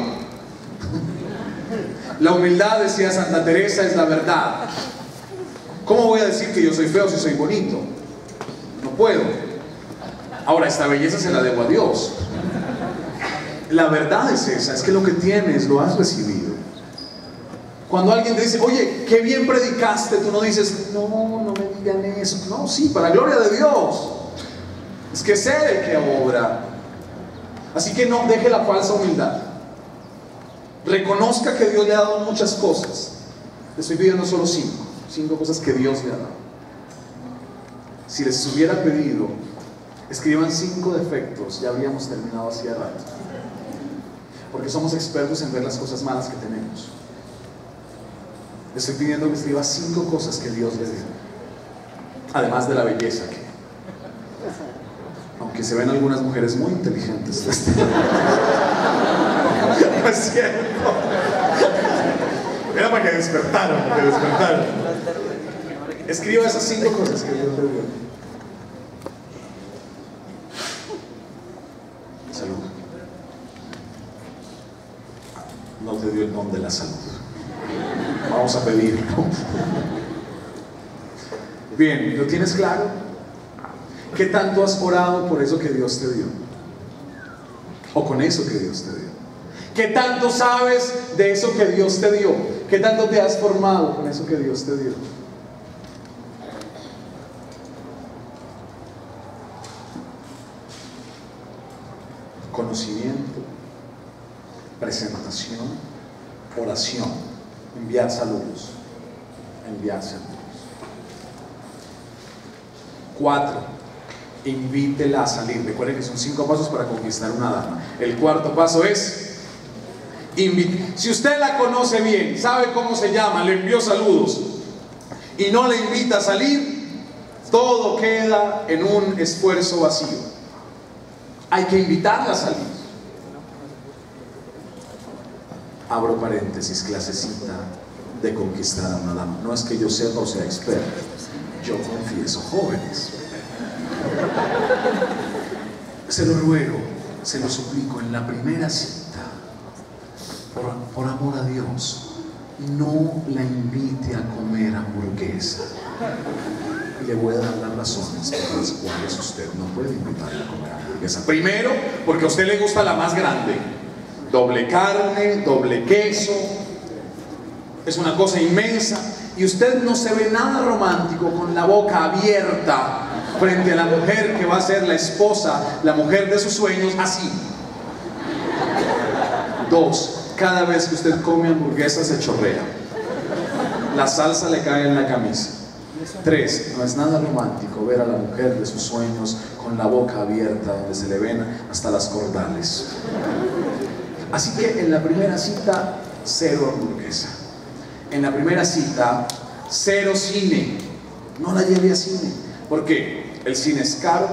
La humildad, decía Santa Teresa, es la verdad. ¿Cómo voy a decir que yo soy feo si soy bonito? No puedo. Ahora, esta belleza se la debo a Dios. La verdad es esa, es que lo que tienes lo has recibido. Cuando alguien te dice, oye, qué bien predicaste, tú no dices, no, no me digan eso. No, sí, para gloria de Dios. Es que sé de qué obra. Así que no deje la falsa humildad. Reconozca que Dios le ha dado muchas cosas. Le estoy pidiendo solo cinco. Cinco cosas que Dios le ha dado. Si les hubiera pedido, escriban cinco defectos, ya habríamos terminado hacía rato. Porque somos expertos en ver las cosas malas que tenemos. Les estoy pidiendo que escriba cinco cosas que Dios le dio. Además de la belleza que, aunque se ven algunas mujeres muy inteligentes. No es cierto. Era para que despertaran, para que despertaran. Escriba esas cinco cosas que Dios te dio. Salud. No te dio el don de la salud. Vamos a pedirlo. Bien, ¿lo tienes claro? ¿Qué tanto has orado por eso que Dios te dio? O con eso que Dios te dio. ¿Qué tanto sabes de eso que Dios te dio? ¿Qué tanto te has formado con eso que Dios te dio? Conocimiento, presentación, oración, enviar saludos, enviar saludos. Cuatro, invítela a salir. Recuerden que son cinco pasos para conquistar una dama. El cuarto paso es invite. Si usted la conoce bien, sabe cómo se llama, le envió saludos y no le invita a salir, todo queda en un esfuerzo vacío. Hay que invitarla a salir. Abro paréntesis, clasecita de conquistar a una dama. No es que yo sepa o sea experto, yo confieso, jóvenes. Se lo ruego, se lo suplico, en la primera cita, por, por amor a Dios, no la invite a comer hamburguesa. Y le voy a dar las razones por las cuales usted no puede invitarla a comer hamburguesa. Primero, porque a usted le gusta la más grande. Doble carne, doble queso. Es una cosa inmensa. Y usted no se ve nada romántico con la boca abierta frente a la mujer que va a ser la esposa, la mujer de sus sueños, así. Dos, cada vez que usted come hamburguesa se chorrea. La salsa le cae en la camisa. Tres, no es nada romántico ver a la mujer de sus sueños con la boca abierta donde se le ven hasta las cordales. Así que en la primera cita, cero hamburguesa. En la primera cita, cero cine. No la lleve a cine. ¿Por qué? El cine es caro.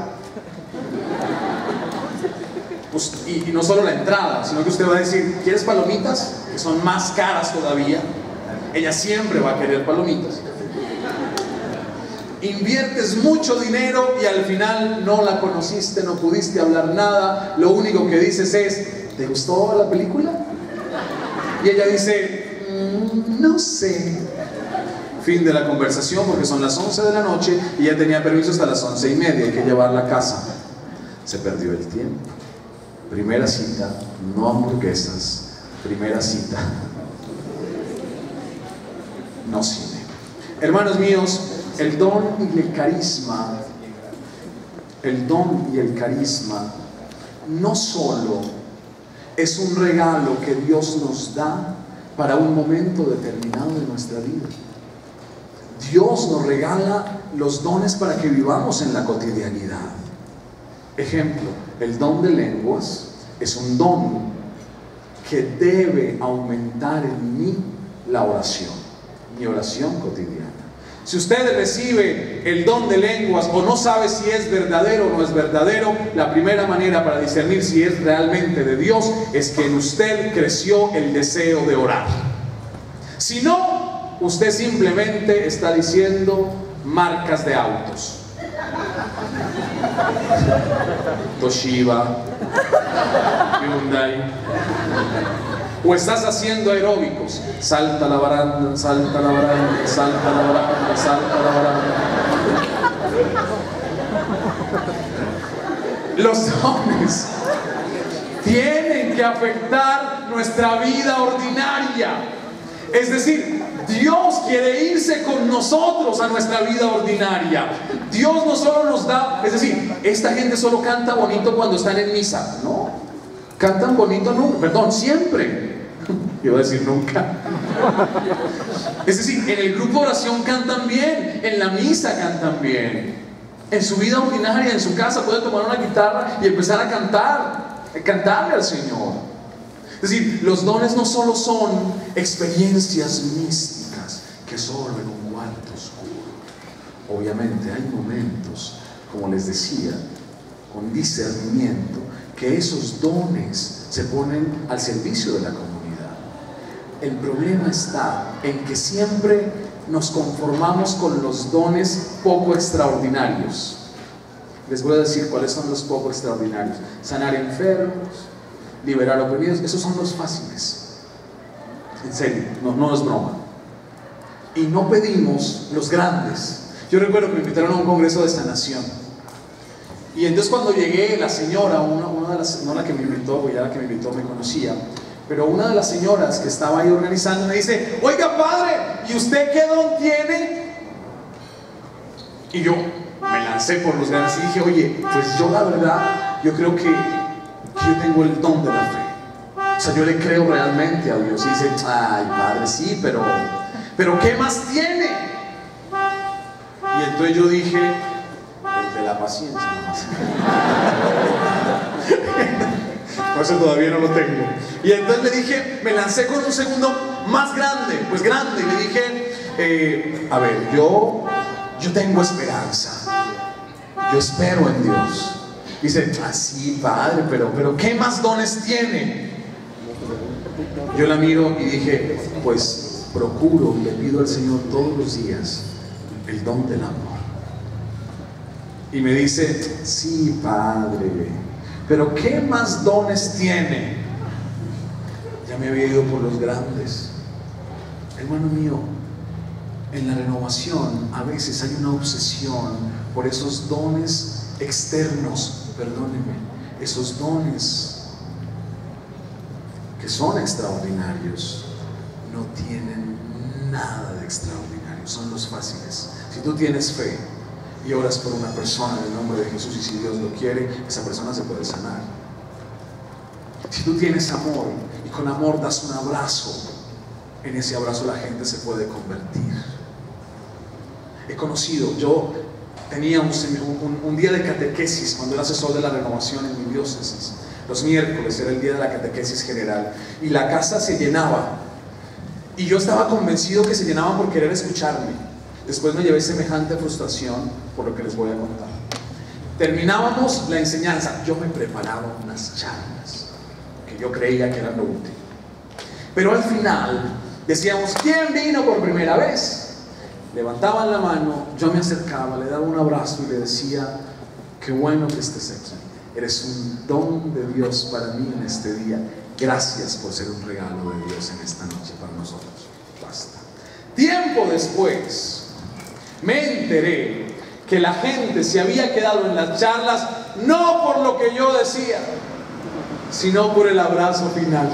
Pues, y, y no solo la entrada, sino que usted va a decir, ¿quieres palomitas? Que son más caras todavía. Ella siempre va a querer palomitas. inviertes mucho dinero y al final no la conociste, no pudiste hablar nada, lo único que dices es, ¿te gustó la película? Y ella dice, mmm, no sé. Fin de la conversación, porque son las once de la noche y ella tenía permiso hasta las once y media, hay que llevarla a casa. Se perdió el tiempo. Primera cita, no hamburguesas. Primera cita, no cine. Hermanos míos, el don y el carisma, el don y el carisma no solo es un regalo que Dios nos da para un momento determinado de nuestra vida. Dios nos regala los dones para que vivamos en la cotidianidad. Ejemplo, el don de lenguas es un don que debe aumentar en mí la oración, mi oración cotidiana. Si usted recibe el don de lenguas o no sabe si es verdadero o no es verdadero, la primera manera para discernir si es realmente de Dios es que en usted creció el deseo de orar. Si no, usted simplemente está diciendo marcas de autos. Toshiba, Hyundai. O estás haciendo aeróbicos. Salta la baranda, salta la baranda, salta la baranda, salta la baranda. Los dones tienen que afectar nuestra vida ordinaria. Es decir, Dios quiere irse con nosotros a nuestra vida ordinaria. Dios no solo nos da, es decir, esta gente solo canta bonito cuando están en misa. No, cantan bonito nunca, perdón, siempre. Iba a decir nunca. Es decir, en el grupo de oración cantan bien, en la misa cantan bien. En su vida ordinaria, en su casa, pueden tomar una guitarra y empezar a cantar, a cantarle al Señor. Es decir, los dones no solo son experiencias místicas que solo en un cuarto oscuro. Obviamente hay momentos, como les decía, con discernimiento, que esos dones se ponen al servicio de la comunidad. El problema está en que siempre nos conformamos con los dones poco extraordinarios. Les voy a decir cuáles son los poco extraordinarios. Sanar enfermos, liberar oprimidos, esos son los fáciles. En serio, no, no es broma. Y no pedimos los grandes. Yo recuerdo que me invitaron a un congreso de sanación. Y entonces cuando llegué, la señora, una, una de las, no la que me invitó, porque ya la que me invitó me conocía, pero una de las señoras que estaba ahí organizando me dice, oiga padre, ¿y usted qué don tiene? Y yo me lancé por los grandes y dije, oye, pues yo la verdad, yo creo que yo tengo el don de la fe. O sea, yo le creo realmente a Dios. Y dice, ay padre, sí, pero pero ¿qué más tiene? Y entonces yo dije, el de la paciencia nomás. Por eso todavía no lo tengo. Y entonces le dije, me lancé con un segundo más grande, pues grande. Y le dije, eh, a ver, yo, yo tengo esperanza. Yo espero en Dios. Dice, ah, sí, padre, pero, pero ¿qué más dones tiene? Yo la miro y dije, pues procuro, le pido al Señor todos los días el don del amor. Y me dice, sí, padre, pero ¿qué más dones tiene? Ya me había ido por los grandes. Hermano mío, en la renovación a veces hay una obsesión por esos dones externos, perdónenme, esos dones que son extraordinarios no tienen nada de extraordinario, son los fáciles. Si tú tienes fe y oras por una persona en el nombre de Jesús y si Dios lo quiere, esa persona se puede sanar. Si tú tienes amor y con amor das un abrazo, en ese abrazo la gente se puede convertir. He conocido, yo tenía un, un, un día de catequesis cuando era asesor de la renovación en mi diócesis. Los miércoles era el día de la catequesis general y la casa se llenaba y yo estaba convencido que se llenaban por querer escucharme. Después me llevé semejante frustración por lo que les voy a contar. Terminábamos la enseñanza, yo me preparaba unas charlas que yo creía que eran lo último, pero al final decíamos, ¿quién vino por primera vez? levantaban la mano, yo me acercaba, le daba un abrazo y le decía: qué bueno que estés aquí, eres un don de Dios para mí en este día, gracias por ser un regalo de Dios en esta noche para nosotros. Basta. Tiempo después me enteré que la gente se había quedado en las charlas no por lo que yo decía, sino por el abrazo final.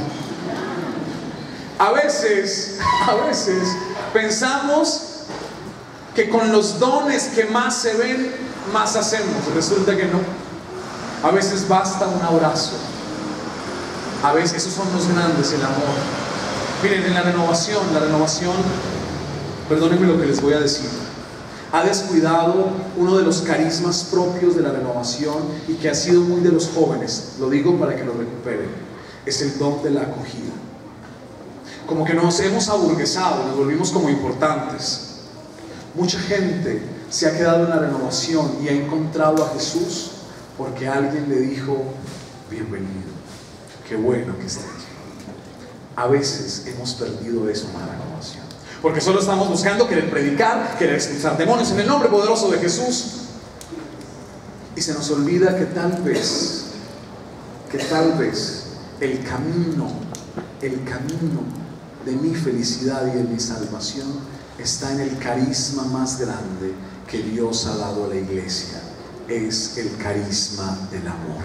A veces, a veces pensamos que con los dones que más se ven, más hacemos. Resulta que no. A veces basta un abrazo. A veces, esos son los grandes, el amor. Miren, en la renovación, la renovación, perdónenme lo que les voy a decir, ha descuidado uno de los carismas propios de la renovación y que ha sido muy de los jóvenes. Lo digo para que lo recuperen. Es el don de la acogida. Como que nos hemos aburguesado, nos volvimos como importantes. Mucha gente se ha quedado en la renovación y ha encontrado a Jesús porque alguien le dijo: bienvenido, qué bueno que esté aquí. A veces hemos perdido eso en la renovación, porque solo estamos buscando querer predicar, querer expulsar demonios en el nombre poderoso de Jesús, y se nos olvida que tal vez, que tal vez el camino, el camino de mi felicidad y de mi salvación está en el carisma más grande que Dios ha dado a la iglesia. Es el carisma del amor.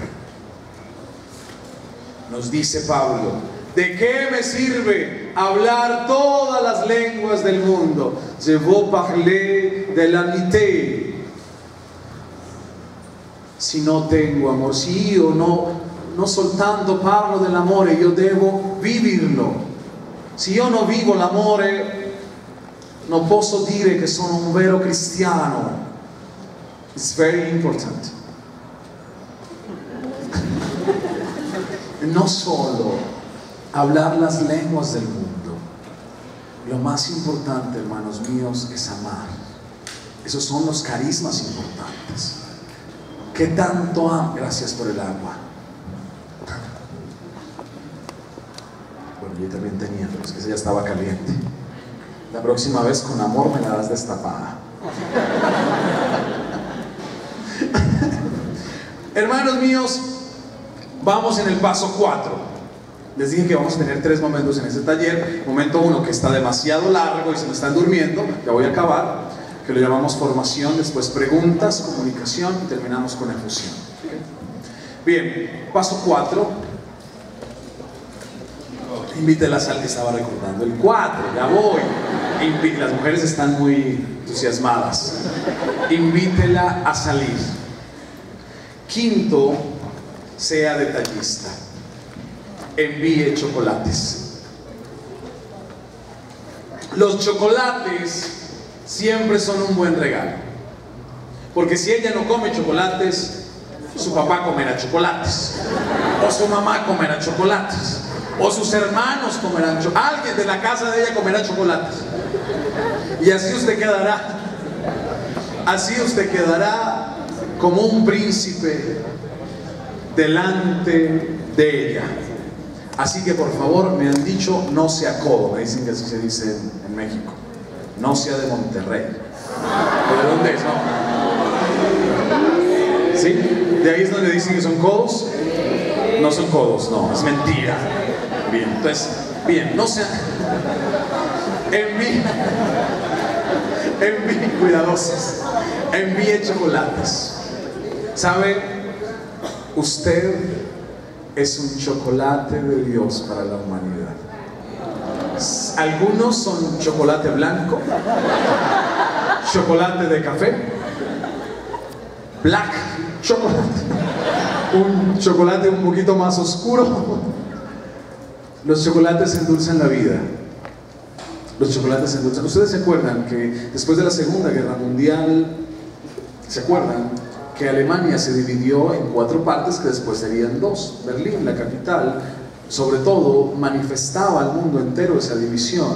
Nos dice Pablo: ¿de qué me sirve hablar todas las lenguas del mundo? Je veux parler de l'amitié. Si no tengo amor, si io no, no soltanto parlo dell'amore, io devo vivirlo. Se io non vivo l'amore, non posso dire che sono un vero cristiano. It's very important. No solo hablar las lenguas del mundo. Lo más importante, hermanos míos, es amar. Esos son los carismas importantes. ¿Qué tanto amo? Gracias por el agua. Bueno, yo también tenía, pero es que esa ya estaba caliente. La próxima vez con amor me la das destapada. Hermanos míos, vamos en el paso cuatro. Les dije que vamos a tener tres momentos en este taller. Momento uno, que está demasiado largo y se me están durmiendo, ya voy a acabar, que lo llamamos formación, después preguntas, comunicación y terminamos con efusión. Bien, paso cuatro. Invítela a salir, que estaba recordando el cuatro, ya voy. Inví- las mujeres están muy entusiasmadas. Invítela a salir. Quinto, sea detallista. Envíe chocolates. Los chocolates siempre son un buen regalo, porque si ella no come chocolates, su papá comerá chocolates, o su mamá comerá chocolates, o sus hermanos comerán chocolates, alguien de la casa de ella comerá chocolates, y así usted quedará, así usted quedará como un príncipe delante de ella. Así que por favor, me han dicho, no sea codo, me dicen que así se dice en, en México, no sea de Monterrey. ¿O de dónde es? No. ¿Sí? ¿De ahí es donde dicen que son codos? No son codos, no, es mentira. Bien, entonces, bien, no sea... Envíe, envíe, cuidadosos, envíe chocolates. ¿Sabe? Usted es un chocolate de Dios para la humanidad. Algunos son chocolate blanco, chocolate de café, black chocolate, un chocolate un poquito más oscuro. Los chocolates endulzan la vida. Los chocolates endulzan. Ustedes se acuerdan que después de la Segunda Guerra Mundial, ¿se acuerdan? Que Alemania se dividió en cuatro partes que después serían dos. Berlín, la capital, sobre todo, manifestaba al mundo entero esa división.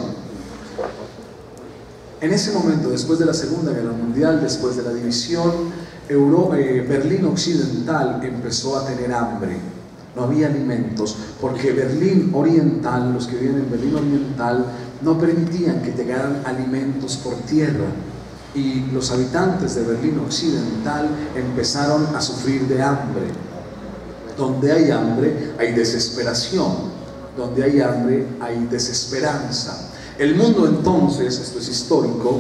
En ese momento, después de la Segunda Guerra Mundial, después de la división, Euro, eh, Berlín Occidental empezó a tener hambre. No había alimentos, porque Berlín Oriental, los que viven en Berlín Oriental, no permitían que llegaran alimentos por tierra y los habitantes de Berlín Occidental empezaron a sufrir de hambre. Donde hay hambre hay desesperación, donde hay hambre hay desesperanza. El mundo entonces, esto es histórico,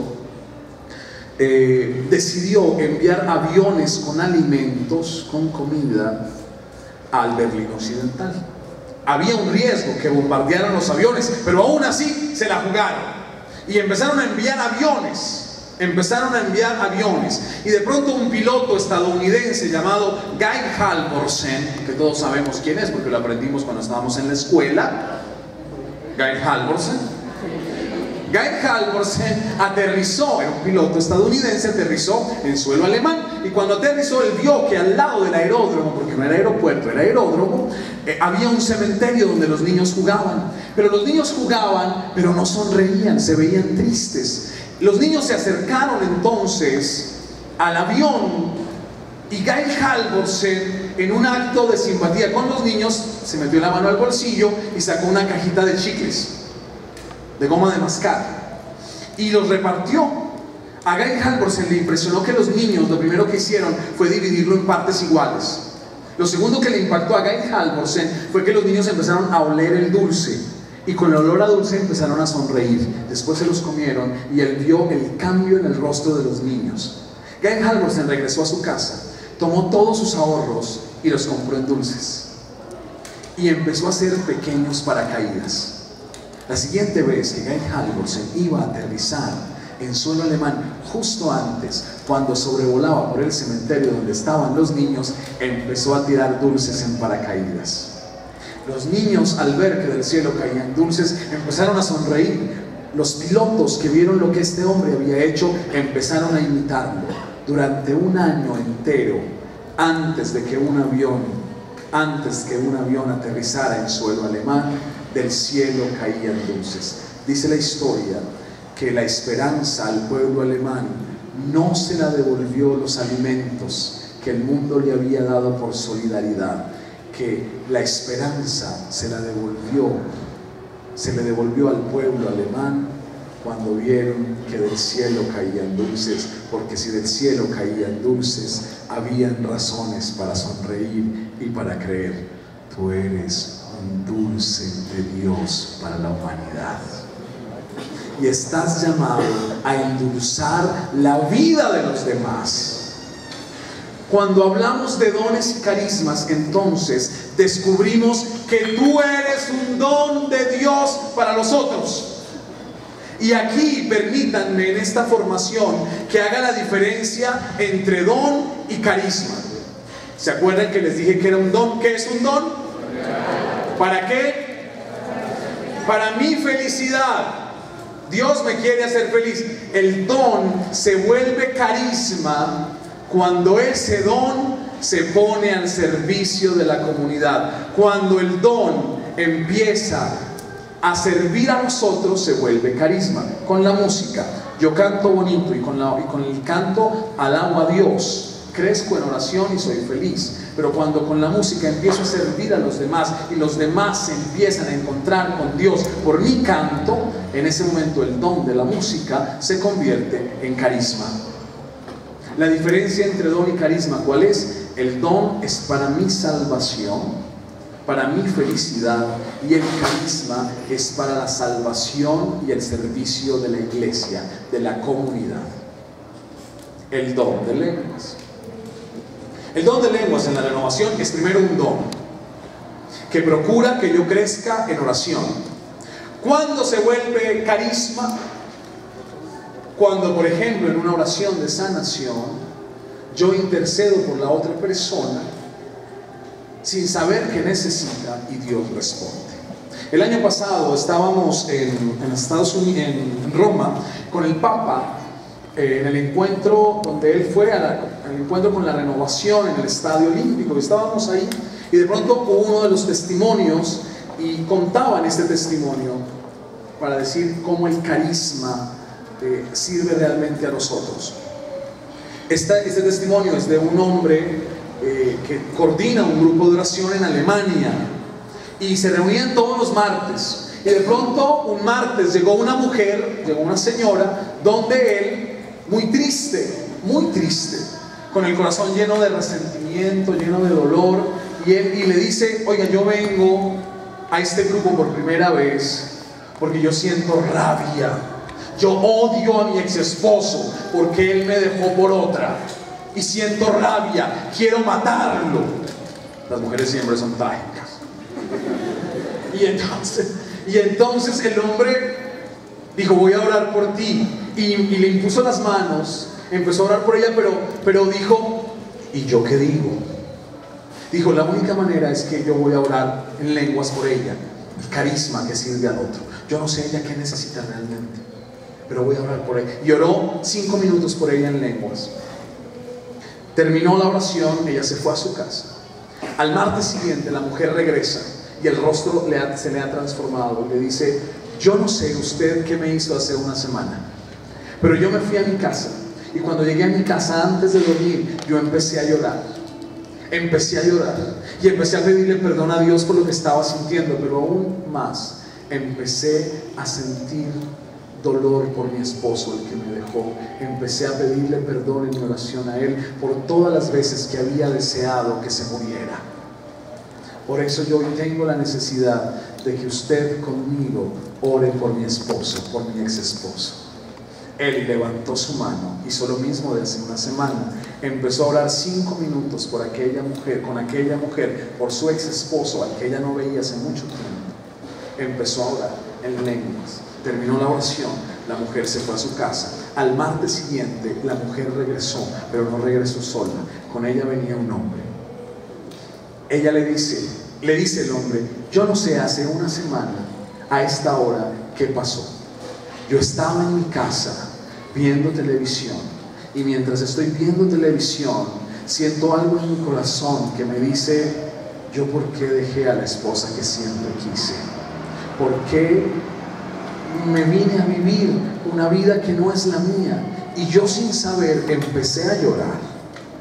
eh, decidió enviar aviones con alimentos, con comida, al Berlín Occidental. Había un riesgo que bombardearan los aviones, pero aún así se la jugaron y empezaron a enviar aviones. Empezaron a enviar aviones y de pronto un piloto estadounidense llamado Guy Halvorsen, que todos sabemos quién es porque lo aprendimos cuando estábamos en la escuela, Guy Halvorsen Guy Halvorsen aterrizó, era un piloto estadounidense, aterrizó en suelo alemán, y cuando aterrizó él vio que al lado del aeródromo, porque no era aeropuerto, era aeródromo, eh, había un cementerio donde los niños jugaban, pero los niños jugaban pero no sonreían, se veían tristes. Los niños se acercaron entonces al avión y Guy Halvorsen, en un acto de simpatía con los niños, se metió la mano al bolsillo y sacó una cajita de chicles, de goma de mascar, y los repartió. A Guy Halvorsen le impresionó que los niños lo primero que hicieron fue dividirlo en partes iguales. Lo segundo que le impactó a Guy Halvorsen fue que los niños empezaron a oler el dulce. Y con el olor a dulce empezaron a sonreír. Después se los comieron y él vio el cambio en el rostro de los niños. Guy Halvorsen regresó a su casa, tomó todos sus ahorros y los compró en dulces. Y empezó a hacer pequeños paracaídas. La siguiente vez que Guy Halvorsen iba a aterrizar en suelo alemán, justo antes, cuando sobrevolaba por el cementerio donde estaban los niños, empezó a tirar dulces en paracaídas. Los niños, al ver que del cielo caían dulces, empezaron a sonreír. Los pilotos que vieron lo que este hombre había hecho empezaron a imitarlo. Durante un año entero, antes de que un avión, antes que un avión aterrizara en suelo alemán, del cielo caían dulces. Dice la historia que la esperanza al pueblo alemán no se la devolvió los alimentos que el mundo le había dado por solidaridad, que la esperanza se la devolvió, se le devolvió al pueblo alemán cuando vieron que del cielo caían dulces, porque si del cielo caían dulces, habían razones para sonreír y para creer. Tú eres un dulce de Dios para la humanidad. Y estás llamado a endulzar la vida de los demás. Cuando hablamos de dones y carismas, entonces descubrimos que tú eres un don de Dios para los otros. Y aquí permítanme en esta formación que haga la diferencia entre don y carisma. ¿Se acuerdan que les dije que era un don? ¿Qué es un don? ¿Para qué? Para mi felicidad. Dios me quiere hacer feliz. El don se vuelve carisma cuando ese don se pone al servicio de la comunidad. Cuando el don empieza a servir a nosotros, se vuelve carisma. Con la música, yo canto bonito y con, la, y con el canto alabo a Dios, crezco en oración y soy feliz. Pero cuando con la música empiezo a servir a los demás y los demás se empiezan a encontrar con Dios por mi canto, en ese momento el don de la música se convierte en carisma. La diferencia entre don y carisma, ¿cuál es? El don es para mi salvación, para mi felicidad, y el carisma es para la salvación y el servicio de la iglesia, de la comunidad. El don de lenguas. El don de lenguas en la renovación es primero un don que procura que yo crezca en oración. ¿Cuándo se vuelve carisma? Cuando, por ejemplo, en una oración de sanación, yo intercedo por la otra persona sin saber qué necesita y Dios responde. El año pasado estábamos en, en Estados Unidos, en Roma, con el Papa, eh, en el encuentro donde él fue, a la, al encuentro con la renovación en el Estadio Olímpico. Estábamos ahí y de pronto hubo uno de los testimonios y contaban este testimonio para decir cómo el carisma eh, sirve realmente a nosotros. Esta, este testimonio es de un hombre eh, que coordina un grupo de oración en Alemania y se reunían todos los martes Y de pronto un martes llegó una mujer, llegó una señora, donde él, muy triste, muy triste, con el corazón lleno de resentimiento, lleno de dolor, y él y le dice: oiga, yo vengo a este grupo por primera vez porque yo siento rabia, yo odio a mi ex esposo porque él me dejó por otra, y siento rabia, quiero matarlo. Las mujeres siempre son trágicas. Y entonces, y entonces el hombre dijo: voy a orar por ti, y, y le impuso las manos, empezó a orar por ella, pero, pero dijo: ¿y yo qué digo? Dijo: la única manera es que yo voy a orar en lenguas por ella, el carisma que sirve al otro. Yo no sé ella qué necesita realmente, pero voy a orar por ella. Y oró cinco minutos por ella en lenguas. Terminó la oración, ella se fue a su casa. Al martes siguiente la mujer regresa y el rostro le ha, se le ha transformado. Le dice: yo no sé usted qué me hizo hace una semana, pero yo me fui a mi casa, y cuando llegué a mi casa antes de dormir, yo empecé a llorar. Empecé a llorar y empecé a pedirle perdón a Dios por lo que estaba sintiendo, pero aún más empecé a sentir dolor por mi esposo, el que me dejó. Empecé a pedirle perdón en mi oración a él por todas las veces que había deseado que se muriera. Por eso yo hoy tengo la necesidad de que usted conmigo ore por mi esposo, por mi ex esposo. Él levantó su mano, hizo lo mismo de hace una semana. Empezó a orar cinco minutos por aquella mujer, con aquella mujer, por su ex esposo, al que ella no veía hace mucho tiempo. Empezó a orar en lenguas. Terminó la oración, la mujer se fue a su casa. Al martes siguiente la mujer regresó, pero no regresó sola. Con ella venía un hombre. Ella le dice, le dice el hombre: yo no sé, hace una semana a esta hora qué pasó. Yo estaba en mi casa viendo televisión, y mientras estoy viendo televisión siento algo en mi corazón que me dice: yo por qué dejé a la esposa que siempre quise, por qué me vine a vivir una vida que no es la mía. Y yo, sin saber, empecé a llorar.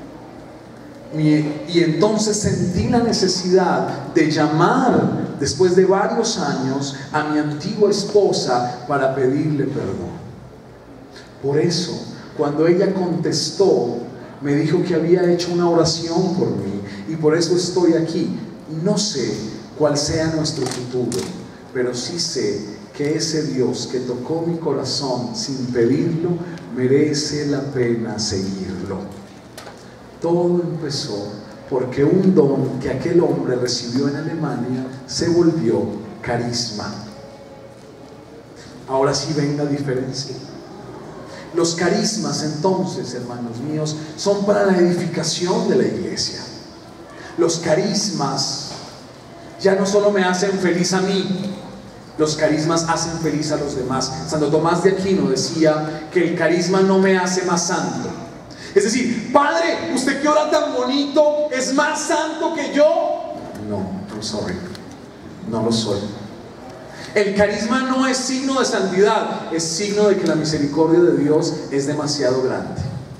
Y entonces sentí la necesidad de llamar, después de varios años, a mi antigua esposa para pedirle perdón. Por eso, cuando ella contestó, me dijo que había hecho una oración por mí, y por eso estoy aquí. No sé cuál sea nuestro futuro, pero sí sé que ese Dios que tocó mi corazón sin pedirlo merece la pena seguirlo. Todo empezó porque un don que aquel hombre recibió en Alemania se volvió carisma. Ahora sí ven la diferencia. Los carismas, entonces, hermanos míos, son para la edificación de la iglesia. Los carismas ya no solo me hacen feliz a mí, los carismas hacen feliz a los demás. Santo Tomás de Aquino decía que el carisma no me hace más santo. Es decir: padre, usted que ora tan bonito, ¿es más santo que yo? No, I'm sorry, no lo soy. El carisma no es signo de santidad, es signo de que la misericordia de Dios es demasiado grande.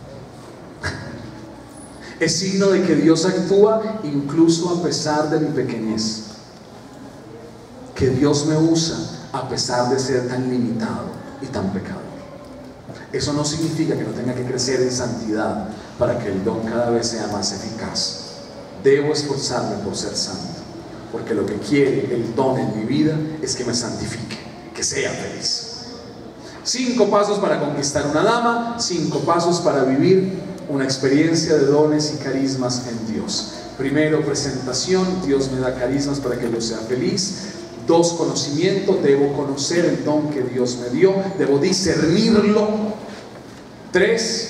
Es signo de que Dios actúa incluso a pesar de mi pequeñez, que Dios me usa a pesar de ser tan limitado y tan pecador. Eso no significa que no tenga que crecer en santidad para que el don cada vez sea más eficaz. Debo esforzarme por ser santo, porque lo que quiere el don en mi vida es que me santifique, que sea feliz. Cinco pasos para conquistar una dama, cinco pasos para vivir una experiencia de dones y carismas en Dios. Primero, presentación: Dios me da carismas para que yo sea feliz. Dos, conocimiento: debo conocer el don que Dios me dio, debo discernirlo. Tres,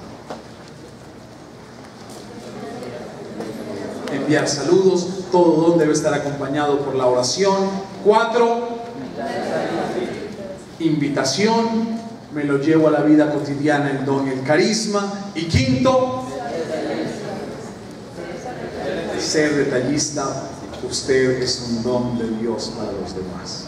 enviar saludos. Todo don debe estar acompañado por la oración. Cuatro, invitación: me lo llevo a la vida cotidiana, el don y el carisma. Y quinto, ser detallista. Usted es un don de Dios para los demás.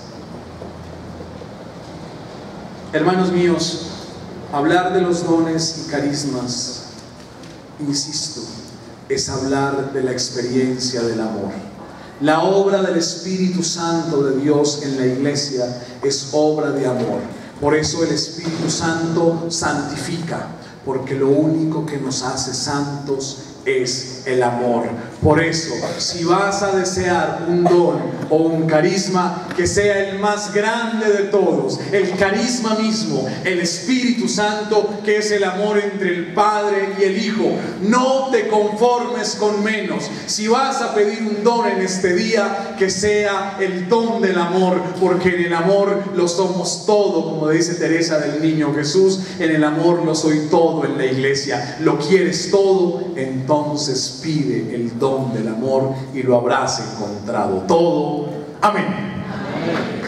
Hermanos míos, hablar de los dones y carismas, insisto, es hablar de la experiencia del amor. La obra del Espíritu Santo de Dios en la iglesia es obra de amor. Por eso el Espíritu Santo santifica, porque lo único que nos hace santos es el amor. Por eso, si vas a desear un don o un carisma, que sea el más grande de todos, el carisma mismo, el Espíritu Santo, que es el amor entre el Padre y el Hijo. No te conformes con menos. Si vas a pedir un don en este día, que sea el don del amor, porque en el amor lo somos todo, como dice Teresa del Niño Jesús. En el amor lo soy todo en la iglesia. ¿Lo quieres todo? Entonces pide el don del amor y lo habrás encontrado todo. Amén. Amén.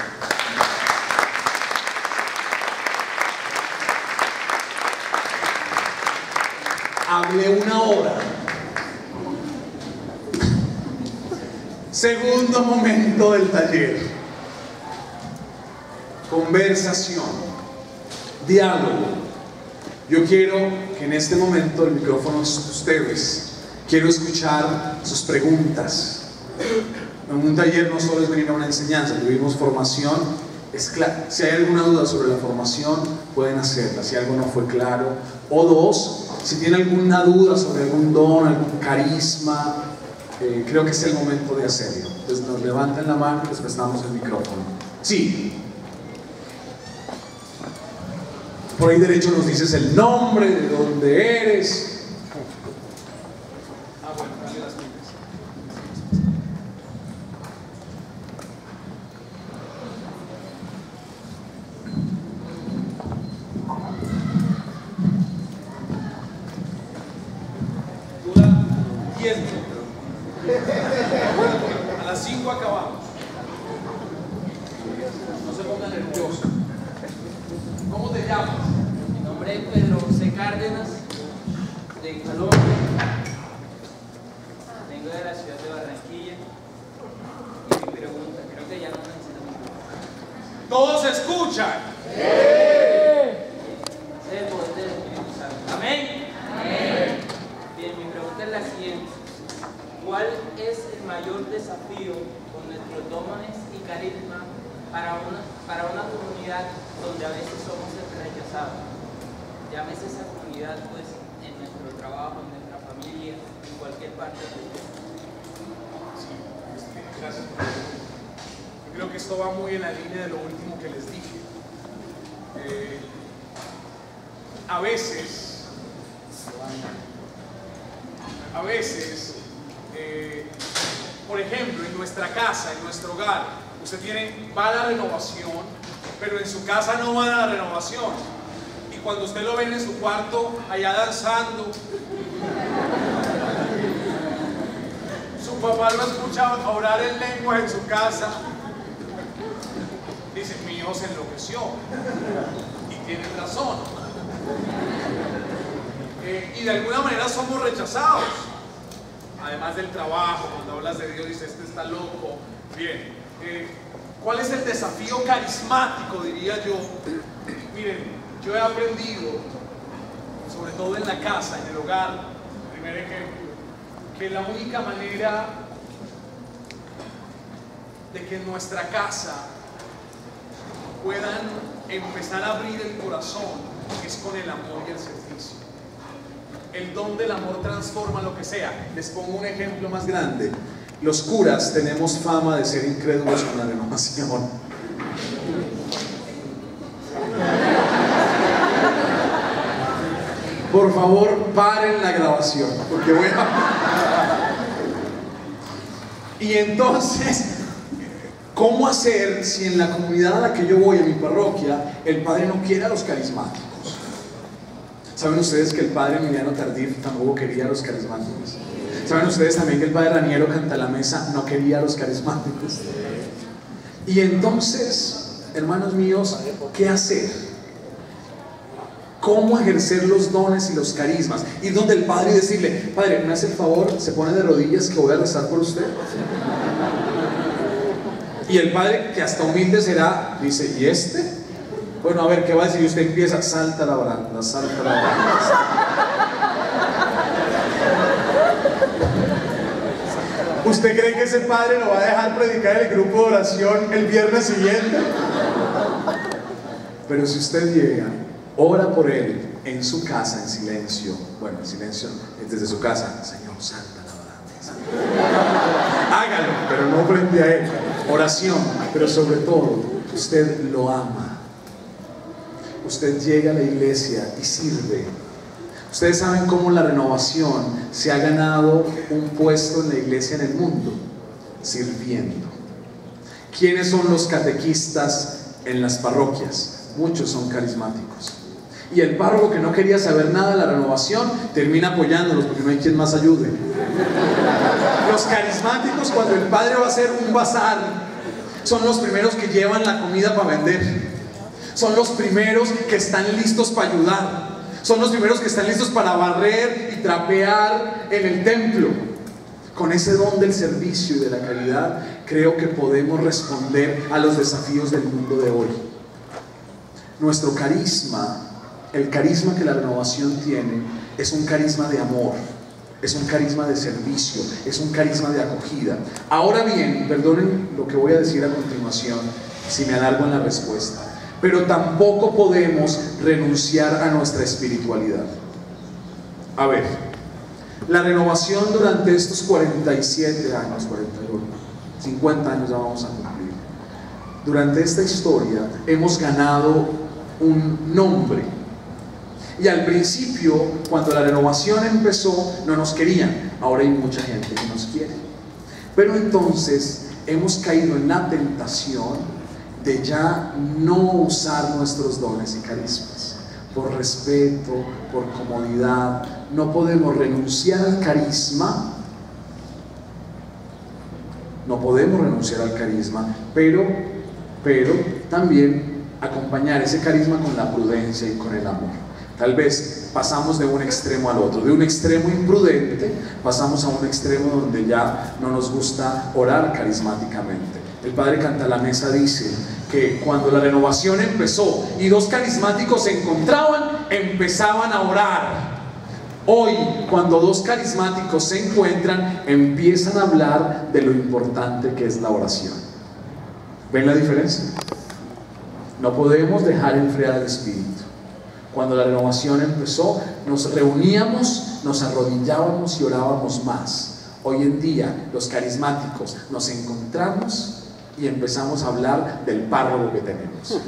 Hablé una hora. Segundo momento del taller: conversación, diálogo. Yo quiero que en este momento el micrófono es de ustedes. Quiero escuchar sus preguntas. En un taller no solo es venir a una enseñanza, tuvimos formación. Es claro, si hay alguna duda sobre la formación, pueden hacerla, si algo no fue claro. O dos, si tienen alguna duda sobre algún don, algún carisma, eh, creo que es el momento de hacerlo. Entonces nos levanten la mano y les prestamos el micrófono. Sí. Por ahí derecho nos dices el nombre, de dónde eres. Ah, bueno, dale las miras. Dura diez minutos. A las cinco acabamos. No se pongan nerviosos. ¿Cómo te llamas? Mi nombre es Pedro José Cárdenas, de Colombia. Vengo de la ciudad de Barranquilla. Y mi pregunta, creo que ya no necesito mi pregunta. ¿Todos escuchan? Sí. Es el poder del Espíritu Santo. ¿Amén? Amén. Bien, mi pregunta es la siguiente. ¿Cuál es el mayor desafío con nuestros dones y carisma para una, para una comunidad donde a veces somos rechazados? Llámese esa comunidad, pues, en nuestro trabajo, en nuestra familia, en cualquier parte del mundo. Sí, gracias por eso. Yo creo que esto va muy en la línea de lo último que les dije. Eh, a veces, a veces, eh, por ejemplo, en nuestra casa, en nuestro hogar, usted tiene, va a la renovación, pero en su casa no va a la renovación. Y cuando usted lo ve en su cuarto, allá danzando, su papá lo escucha orar en lengua en su casa, dice: mi hijo se enloqueció. Y tienen razón. Eh, y de alguna manera somos rechazados. Además del trabajo, cuando hablas de Dios, dice: este está loco. Bien. Eh, ¿Cuál es el desafío carismático, diría yo? Miren, yo he aprendido, sobre todo en la casa, en el hogar, primer ejemplo, que la única manera de que en nuestra casa puedan empezar a abrir el corazón es con el amor y el servicio. El don del amor transforma lo que sea. Les pongo un ejemplo más grande. Los curas tenemos fama de ser incrédulos con la renovación. Por favor, paren la grabación, porque voy a... Y entonces, ¿cómo hacer si en la comunidad a la que yo voy, en mi parroquia, el padre no quiere a los carismáticos? ¿Saben ustedes que el padre Emiliano Tardif tampoco quería a los carismáticos? ¿Saben ustedes también que el padre Raniero Cantalamesa no quería a los carismáticos? Y entonces, hermanos míos, ¿qué hacer? ¿Cómo ejercer los dones y los carismas? Ir donde el padre y decirle: padre, ¿me hace el favor? Se pone de rodillas que voy a rezar por usted. Y el padre, que hasta humilde será, dice: ¿y este? Bueno, a ver, ¿qué va a decir? Y usted empieza: salta la baranda, salta la baranda. ¿Usted cree que ese padre lo va a dejar predicar el grupo de oración el viernes siguiente? Pero si usted llega, ora por él en su casa en silencio, bueno, en silencio desde su casa, Señor, santa la verdad, hágalo, pero no frente a él, oración, pero sobre todo, usted lo ama, usted llega a la iglesia y sirve. Ustedes saben cómo la renovación se ha ganado un puesto en la iglesia en el mundo, sirviendo. ¿Quiénes son los catequistas en las parroquias? Muchos son carismáticos. Y el párroco que no quería saber nada de la renovación termina apoyándolos porque no hay quien más ayude. Los carismáticos, cuando el padre va a hacer un bazar, son los primeros que llevan la comida para vender. Son los primeros que están listos para ayudar. Son los primeros que están listos para barrer y trapear en el templo. Con ese don del servicio y de la caridad, creo que podemos responder a los desafíos del mundo de hoy. Nuestro carisma, el carisma que la renovación tiene, es un carisma de amor, es un carisma de servicio, es un carisma de acogida. Ahora bien, perdonen lo que voy a decir a continuación, si me alargo en la respuesta, pero tampoco podemos renunciar a nuestra espiritualidad. A ver, la renovación durante estos cuarenta y siete años, cuarenta y uno, cincuenta años ya vamos a cumplir, durante esta historia hemos ganado un nombre. Y al principio, cuando la renovación empezó, no nos querían. Ahora hay mucha gente que nos quiere. Pero entonces hemos caído en la tentación de ya no usar nuestros dones y carismas. Por respeto, por comodidad, no podemos renunciar al carisma. No podemos renunciar al carisma, pero, pero también acompañar ese carisma con la prudencia y con el amor. Tal vez pasamos de un extremo al otro, de un extremo imprudente pasamos a un extremo donde ya no nos gusta orar carismáticamente. El padre Cantalamessa dice que cuando la renovación empezó y dos carismáticos se encontraban, empezaban a orar. Hoy, cuando dos carismáticos se encuentran, empiezan a hablar de lo importante que es la oración. ¿Ven la diferencia? No podemos dejar enfriar el espíritu. Cuando la renovación empezó, nos reuníamos, nos arrodillábamos y orábamos más. Hoy en día, los carismáticos nos encontramos y empezamos a hablar del párroco que tenemos.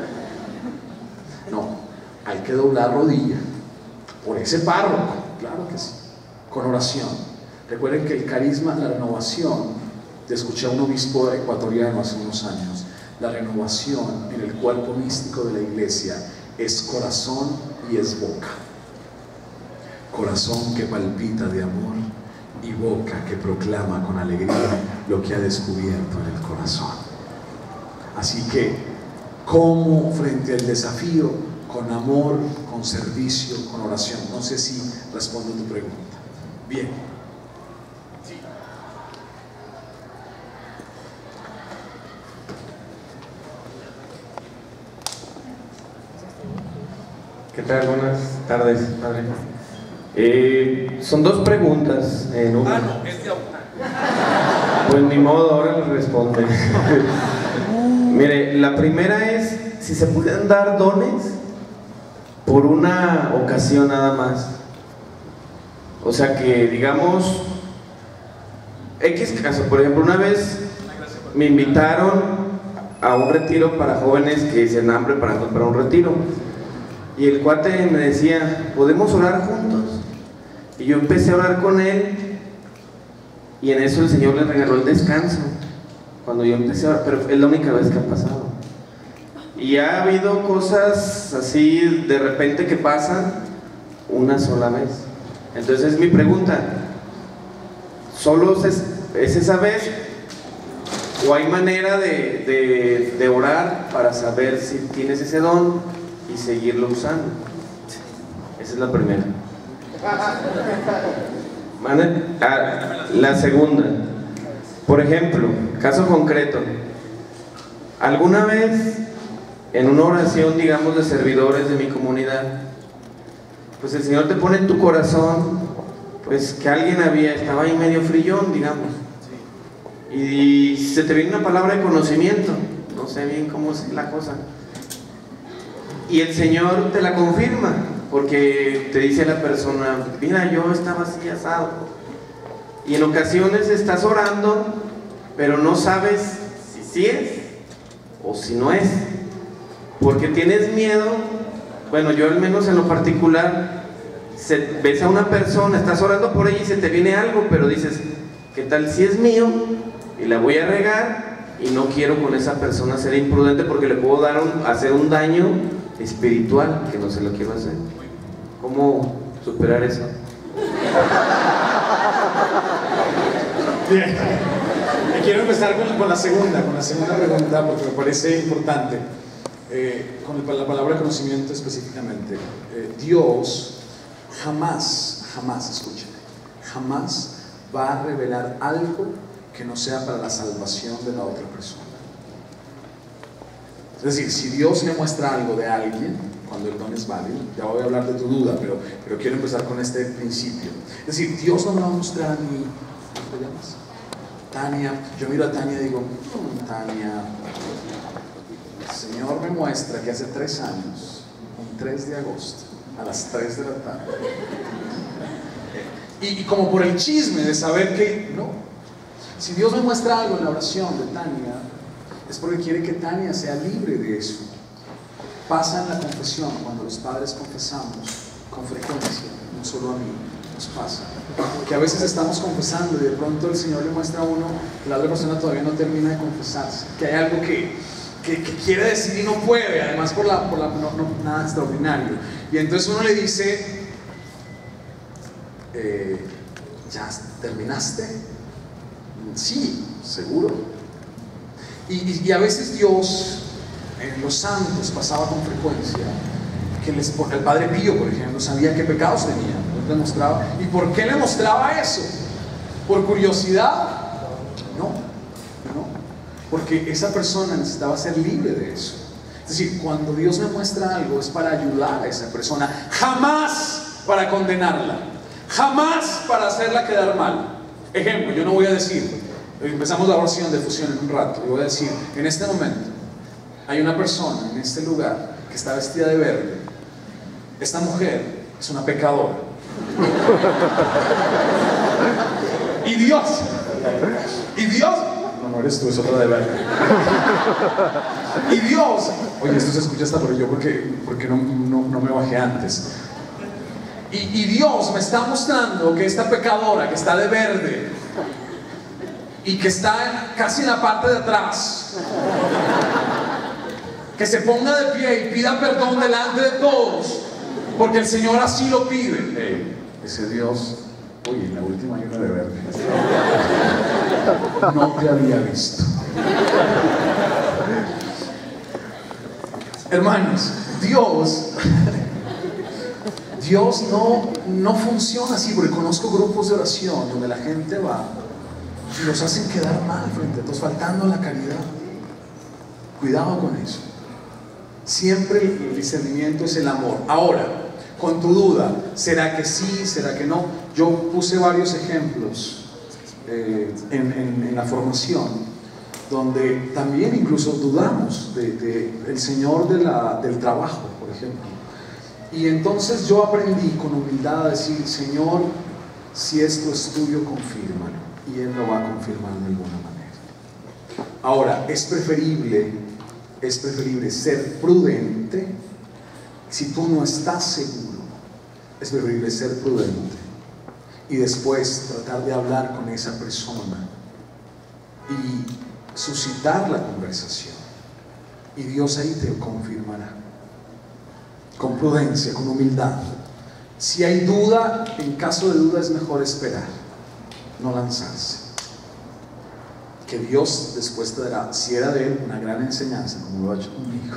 No, hay que doblar rodilla por ese párroco, claro que sí, con oración. Recuerden que el carisma, la renovación, te escuché a un obispo ecuatoriano hace unos años, la renovación en el cuerpo místico de la iglesia es corazón y es boca. Corazón que palpita de amor y boca que proclama con alegría lo que ha descubierto en el corazón. Así que, ¿cómo frente al desafío? Con amor, con servicio, con oración. No sé si respondo tu pregunta. Bien. Sí. ¿Qué tal? Buenas tardes, padre. Eh, son dos preguntas en una. Ah, no, es de autor. Pues ni modo, ahora les respondo. Mire, la primera es si se pueden dar dones por una ocasión nada más. O sea que, digamos, X caso, por ejemplo, una vez me invitaron a un retiro para jóvenes que se han preparando para un retiro. Y el cuate me decía, ¿podemos orar juntos? Y yo empecé a orar con él y en eso el Señor le regaló el descanso. Cuando yo empecé a orar, pero es la única vez que ha pasado. Y ha habido cosas así de repente que pasan una sola vez. Entonces mi pregunta, ¿solo es, es esa vez? ¿O hay manera de, de, de orar para saber si tienes ese don y seguirlo usando? Esa es la primera. Ah, la segunda, por ejemplo, caso concreto, alguna vez en una oración, digamos, de servidores de mi comunidad, pues el Señor te pone en tu corazón, pues que alguien había, estaba ahí medio frillón, digamos, y se te viene una palabra de conocimiento, no sé bien cómo es la cosa, y el Señor te la confirma, porque te dice la persona, mira, yo estaba así asado, y en ocasiones estás orando, pero no sabes si sí es o si no es, porque tienes miedo. Bueno, yo al menos en lo particular, se, ves a una persona, estás orando por ella y se te viene algo, pero dices, ¿qué tal si es mío? Y la voy a regar y no quiero con esa persona ser imprudente porque le puedo dar un, hacer un daño espiritual que no se lo quiero hacer. ¿Cómo superar eso? Bien, quiero empezar con, con la segunda, con la segunda pregunta porque me parece importante. Eh, con el, la palabra conocimiento específicamente, eh, Dios jamás, jamás, escúchame, jamás va a revelar algo que no sea para la salvación de la otra persona. Es decir, si Dios le muestra algo de alguien, cuando el don es válido, ya voy a hablar de tu duda, pero, pero quiero empezar con este principio. Es decir, Dios no me va a mostrar a mí, ¿cómo te llamas? Tania, yo miro a Tania y digo, mmm, Tania, el Señor me muestra que hace tres años, un tres de agosto, a las tres de la tarde, y, y como por el chisme de saber que, no, si Dios me muestra algo en la oración de Tania, es porque quiere que Tania sea libre de eso. Pasa en la confesión, cuando los padres confesamos con frecuencia, no solo a mí, nos pasa, que a veces estamos confesando y de pronto el Señor le muestra a uno que la otra persona todavía no termina de confesarse, que hay algo que, que, que quiere decir y no puede, además por, la, por la, no, no, nada extraordinario, y entonces uno le dice, eh, ¿ya terminaste? Sí, seguro. Y, y, y a veces Dios, en los santos, pasaba con frecuencia, que les, porque el Padre Pío, por ejemplo, sabía qué pecados tenía, le mostraba. ¿Y por qué le mostraba eso? ¿Por curiosidad? No, no, porque esa persona necesitaba ser libre de eso. Es decir, cuando Dios me muestra algo es para ayudar a esa persona, jamás para condenarla, jamás para hacerla quedar mal. Ejemplo, yo no voy a decir, empezamos la oración de fusión en un rato, yo voy a decir, en este momento hay una persona en este lugar que está vestida de verde. Esta mujer es una pecadora. Y Dios, y Dios, no, no eres tú, es otra de verde. Y Dios, oye, esto se escucha hasta por yo porque, porque no, no, no me bajé antes. Y, y Dios me está mostrando que esta pecadora que está de verde y que está casi en la parte de atrás, que se ponga de pie y pida perdón delante de todos, porque el Señor así lo pide. Hey, ese Dios, oye, en la última hay una de verde. No te había visto. Hermanos, Dios, Dios no, no funciona así, porque conozco grupos de oración donde la gente va y los hacen quedar mal frente a todos, faltando la caridad. Cuidado con eso. Siempre el discernimiento es el amor. Ahora, con tu duda, ¿será que sí? ¿Será que no? Yo puse varios ejemplos eh, en, en, en la formación, donde también incluso dudamos de, de, del Señor de la, del trabajo, por ejemplo. Y entonces yo aprendí con humildad a decir, Señor, si esto es tuyo, confírmalo. Y Él lo va a confirmar de alguna manera. Ahora, es preferible Es preferible ser prudente. Si tú no estás seguro, es preferible ser prudente y después tratar de hablar con esa persona y suscitar la conversación, y Dios ahí te confirmará, con prudencia, con humildad. Si hay duda, en caso de duda es mejor esperar, no lanzarse, que Dios después te dará, si era de Él, una gran enseñanza, como lo ha hecho conmigo,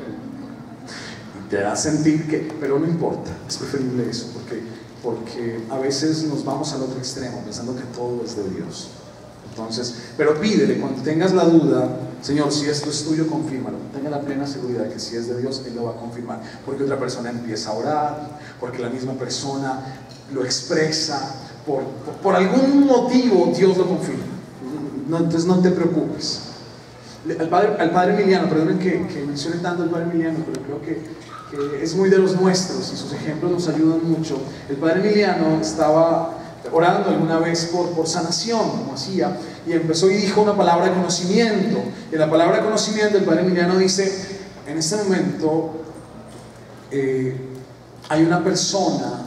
y te hará sentir que, pero no importa, es preferible eso, porque, porque a veces nos vamos al otro extremo, pensando que todo es de Dios. Entonces, pero pídele, cuando tengas la duda, Señor, si esto es tuyo, confírmalo. Tenga la plena seguridad de que si es de Dios, Él lo va a confirmar, porque otra persona empieza a orar, porque la misma persona lo expresa, por, por, por algún motivo Dios lo confirma. no, entonces no te preocupes. Al padre, al padre Emiliano, perdonen que, que mencione tanto al padre Emiliano, pero creo que, que es muy de los nuestros y sus ejemplos nos ayudan mucho. El padre Emiliano estaba orando alguna vez por, por sanación, como hacía, y empezó y dijo una palabra de conocimiento. Y en la palabra de conocimiento el padre Emiliano dice: en este momento eh, hay una persona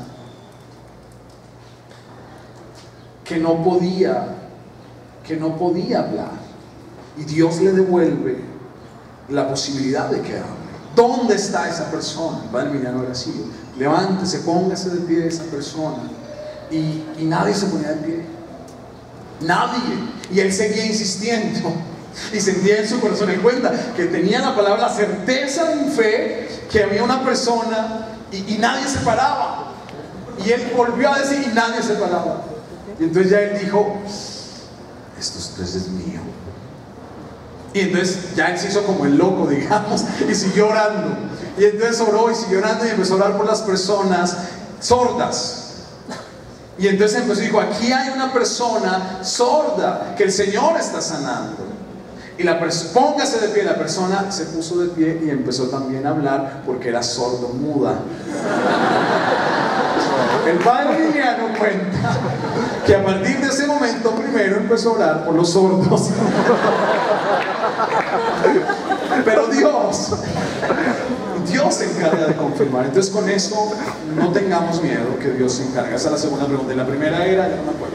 que no podía, que no podía hablar, y Dios le devuelve la posibilidad de que hable. ¿Dónde está esa persona? El padre Emiliano era así: levántese, póngase de pie esa persona. Y, y nadie se ponía de pie, nadie, y él seguía insistiendo, y sentía en su corazón en cuenta que tenía la palabra, la certeza en fe, que había una persona, y, y nadie se paraba, y él volvió a decir, y nadie se paraba, y entonces ya él dijo: estos tres es mío. Y entonces ya él se hizo como el loco, digamos, y siguió orando, y entonces oró y siguió orando, y empezó a orar por las personas sordas. Y entonces empezó y dijo: aquí hay una persona sorda que el Señor está sanando. Y la persona, póngase de pie. La persona se puso de pie y empezó también a hablar porque era sordo muda. El padre Emiliano cuenta que a partir de ese momento primero empezó a orar por los sordos. Pero Dios, Dios se encarga de confirmar. Entonces con eso no tengamos miedo, que Dios se encarga. Esa es la segunda pregunta. Y la primera era, ya no me acuerdo.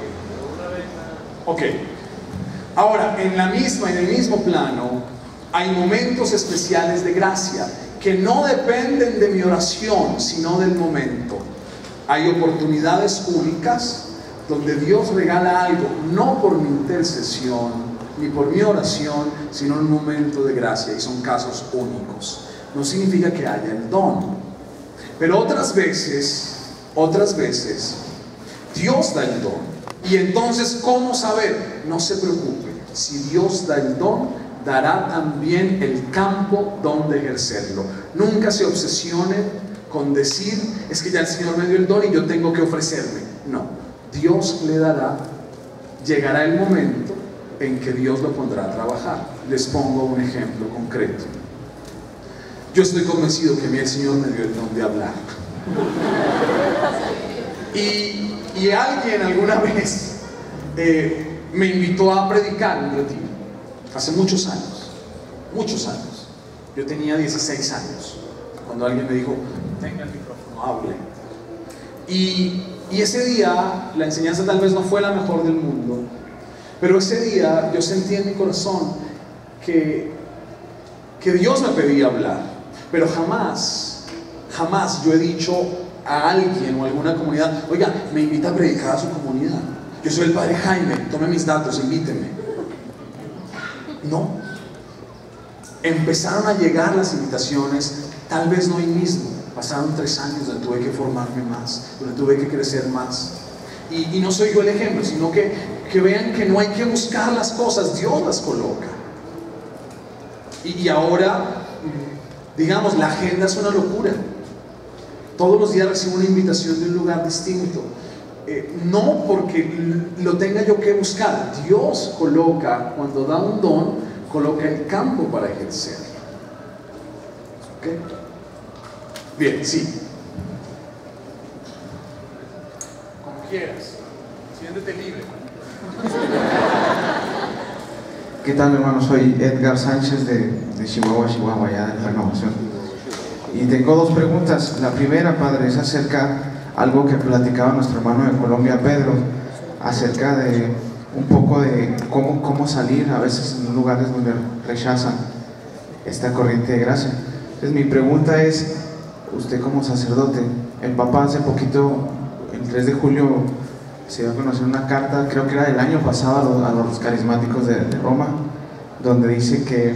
Ok. Ahora, en la misma, en el mismo plano, hay momentos especiales de gracia que no dependen de mi oración, sino del momento. Hay oportunidades únicas donde Dios regala algo, no por mi intercesión ni por mi oración, sino en un momento de gracia, y son casos únicos. No significa que haya el don, pero otras veces, otras veces, Dios da el don. Y entonces, ¿cómo saber? No se preocupe, si Dios da el don, dará también el campo donde ejercerlo. Nunca se obsesione con decir: es que ya el Señor me dio el don y yo tengo que ofrecerme. No, Dios le dará, llegará el momento en que Dios lo pondrá a trabajar. Les pongo un ejemplo concreto. Yo estoy convencido que a mí el Señor me dio el don de hablar. Y, y alguien alguna vez eh, me invitó a predicar un retiro, hace muchos años, muchos años. Yo tenía dieciséis años, cuando alguien me dijo: tenga el micrófono, hable. Y, y ese día, la enseñanza tal vez no fue la mejor del mundo, pero ese día yo sentí en mi corazón que, que Dios me pedía hablar. Pero jamás, jamás yo he dicho a alguien o a alguna comunidad: oiga, me invita a predicar a su comunidad, yo soy el padre Jaime, tome mis datos, invíteme. No. Empezaron a llegar las invitaciones, tal vez no hoy mismo. Pasaron tres años donde tuve que formarme más, donde tuve que crecer más. Y, y no soy yo el ejemplo, sino que, que vean que no hay que buscar las cosas, Dios las coloca. Y, y ahora, digamos, la agenda es una locura. Todos los días recibo una invitación de un lugar distinto. Eh, no porque lo tenga yo que buscar. Dios coloca, cuando da un don, coloca el campo para ejercer. ¿Ok? Bien, sí. Como quieras. Siéntete libre. ¿Qué tal, hermano? Soy Edgar Sánchez de, de Chihuahua, Chihuahua, ya de Renovación. Y tengo dos preguntas. La primera, padre, es acerca algo que platicaba nuestro hermano de Colombia, Pedro, acerca de un poco de cómo, cómo salir a veces en lugares donde rechazan esta corriente de gracia. Entonces mi pregunta es, usted como sacerdote, el Papa hace poquito, el tres de julio, se dio a conocer una carta, creo que era del año pasado, a los, a los carismáticos de, de Roma, donde dice que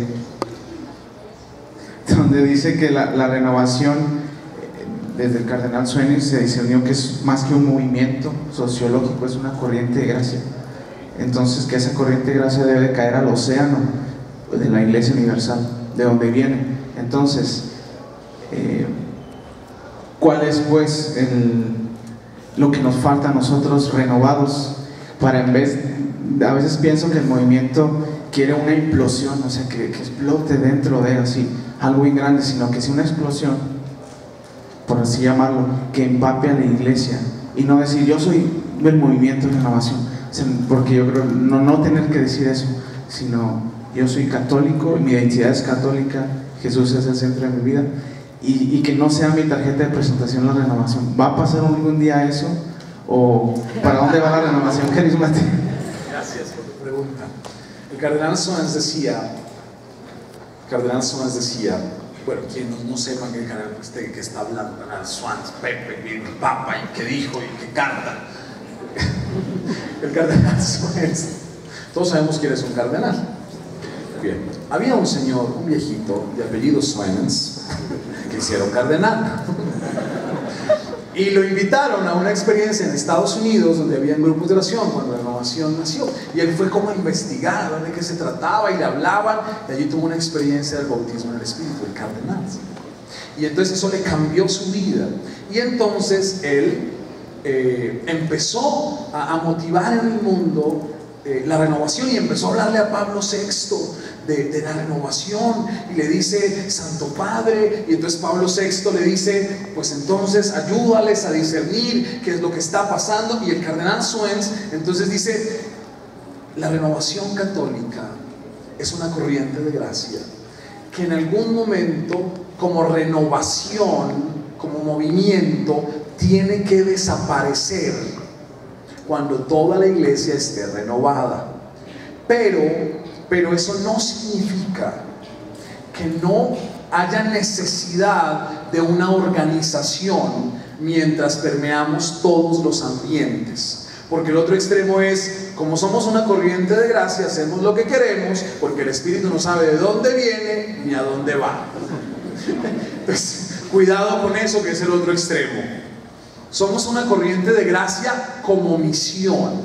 donde dice que la, la renovación, desde el cardenal Suenis se discernió que es más que un movimiento sociológico, es una corriente de gracia. Entonces, que esa corriente de gracia debe caer al océano de la Iglesia Universal, de donde viene. Entonces, eh, ¿cuál es pues el, lo que nos falta a nosotros renovados para, en vez a veces pienso que el movimiento quiere una implosión, o sea, que, que explote dentro de así, algo bien grande, sino que sea una explosión, por así llamarlo, que empape a la iglesia, y no decir yo soy del movimiento de renovación, o sea, porque yo creo, no, no tener que decir eso, sino yo soy católico, mi identidad es católica, Jesús es el centro de mi vida, y, y que no sea mi tarjeta de presentación la renovación. ¿Va a pasar algún día eso? ¿O para dónde va la renovación carismática? Gracias por tu pregunta. El cardenal Soanes decía, el cardenal Soanes decía, bueno, quien no, no sepa que el cardenal este, que está hablando, el cardenal Soanes, Pepe, el Papa, y que dijo, y que canta. El cardenal Soanes, todos sabemos quién es un cardenal. Bien, había un señor, un viejito de apellido Soanes, que hiciera un cardenal. Y lo invitaron a una experiencia en Estados Unidos donde había grupos de oración cuando la renovación nació. Y él fue como a investigar de qué se trataba y le hablaban. Y allí tuvo una experiencia del bautismo en el Espíritu, el cardenal. Y entonces eso le cambió su vida. Y entonces él eh, empezó a, a motivar en el mundo eh, la renovación y empezó a hablarle a Pablo sexto de, de la renovación y le dice Santo Padre, y entonces Pablo sexto le dice pues entonces ayúdales a discernir qué es lo que está pasando. Y el cardenal Soanes entonces dice la renovación católica es una corriente de gracia que en algún momento como renovación, como movimiento, tiene que desaparecer cuando toda la iglesia esté renovada. Pero, pero eso no significa que no haya necesidad de una organización mientras permeamos todos los ambientes. Porque el otro extremo es, como somos una corriente de gracia, hacemos lo que queremos, porque el Espíritu no sabe de dónde viene ni a dónde va. Entonces, cuidado con eso, que es el otro extremo. Somos una corriente de gracia como misión.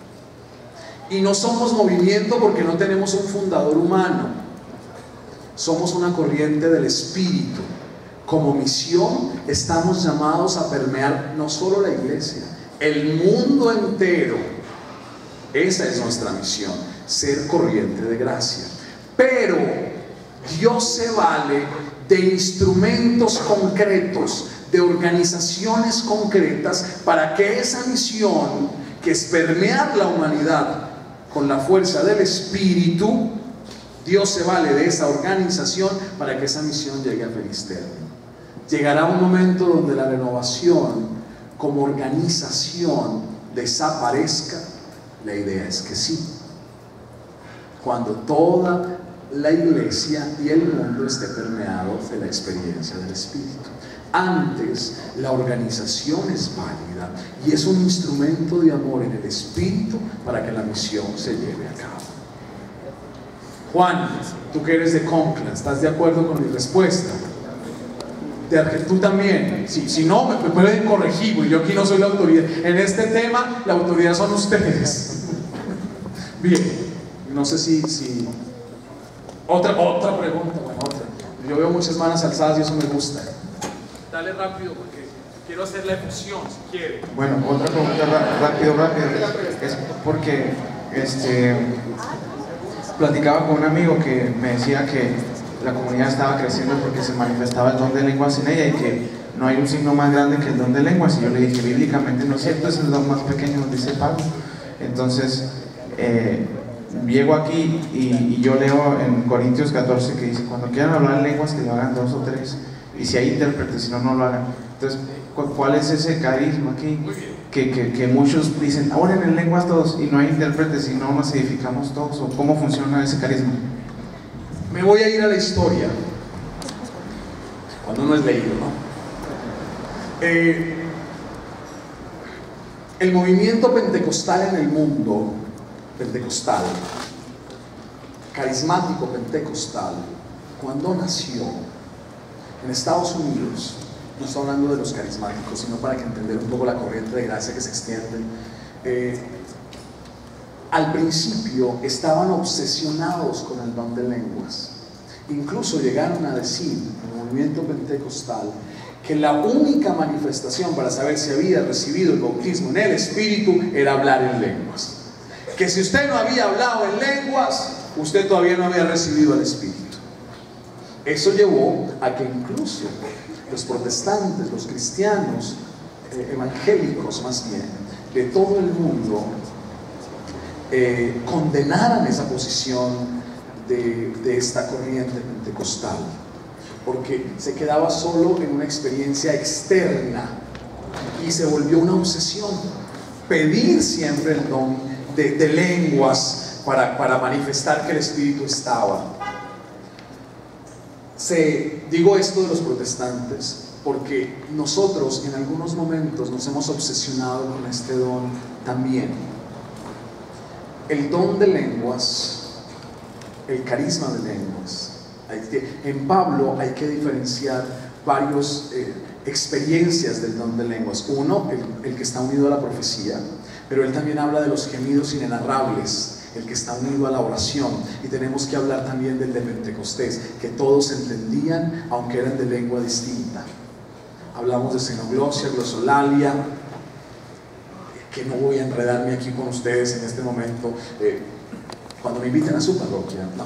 Y no somos movimiento porque no tenemos un fundador humano. Somos una corriente del Espíritu. Como misión estamos llamados a permear no solo la iglesia, el mundo entero. Esa es nuestra misión, ser corriente de gracia. Pero Dios se vale de instrumentos concretos, de organizaciones concretas, para que esa misión, que es permear la humanidad con la fuerza del Espíritu, Dios se vale de esa organización para que esa misión llegue a feliz término. Llegará un momento donde la renovación como organización desaparezca. La idea es que sí, cuando toda la iglesia y el mundo esté permeado de la experiencia del Espíritu. Antes, la organización es válida y es un instrumento de amor en el Espíritu para que la misión se lleve a cabo. Juan, tú que eres de Concla, ¿estás de acuerdo con mi respuesta? De tú también. Si, si no, me, me pueden corregir, porque yo aquí no soy la autoridad. En este tema, la autoridad son ustedes. Bien, no sé si... si... Otra, otra pregunta, bueno, otra. Yo veo muchas manos alzadas y eso me gusta. Dale rápido porque quiero hacer la efusión, si quiere. Bueno, otra pregunta rápido, rápido. Es porque este, platicaba con un amigo que me decía que la comunidad estaba creciendo porque se manifestaba el don de lenguas en ella y que no hay un signo más grande que el don de lenguas. Y yo le dije, bíblicamente no es cierto, es el don más pequeño, dice Pablo. Entonces, eh, llego aquí y, y yo leo en Corintios catorce que dice, cuando quieran hablar en lenguas que lo hagan dos o tres, y si hay intérpretes, si no, no lo hagan. Entonces, ¿cuál es ese carisma aquí? Que, que, que muchos dicen, oren en lenguas todos, y no hay intérpretes y no nos edificamos todos, o cómo funciona ese carisma. Me voy a ir a la historia, cuando no es leído, ¿no? Eh, el movimiento pentecostal en el mundo, pentecostal, carismático pentecostal, cuando nació en Estados Unidos, no estoy hablando de los carismáticos, sino para que entender un poco la corriente de gracia que se extiende, eh, al principio estaban obsesionados con el don de lenguas. Incluso llegaron a decir, en el movimiento pentecostal, que la única manifestación para saber si había recibido el bautismo en el Espíritu era hablar en lenguas. que si usted no había hablado en lenguas, usted todavía no había recibido el Espíritu. Eso llevó a que incluso los protestantes, los cristianos, eh, evangélicos más bien, de todo el mundo, eh, condenaran esa posición de, de esta corriente pentecostal, porque se quedaba solo en una experiencia externa y se volvió una obsesión, pedir siempre el don de, de lenguas para, para manifestar que el Espíritu estaba. Se, digo esto de los protestantes porque nosotros en algunos momentos nos hemos obsesionado con este don también. El don de lenguas, el carisma de lenguas. Hay que, en Pablo hay que diferenciar varias eh, experiencias del don de lenguas. Uno, el, el que está unido a la profecía, pero él también habla de los gemidos inenarrables, el que está unido a la oración. Y tenemos que hablar también del de Pentecostés, que todos entendían aunque eran de lengua distinta. Hablamos de xenoglosia, glosolalia, que no voy a enredarme aquí con ustedes en este momento, eh, cuando me inviten a su parroquia, no.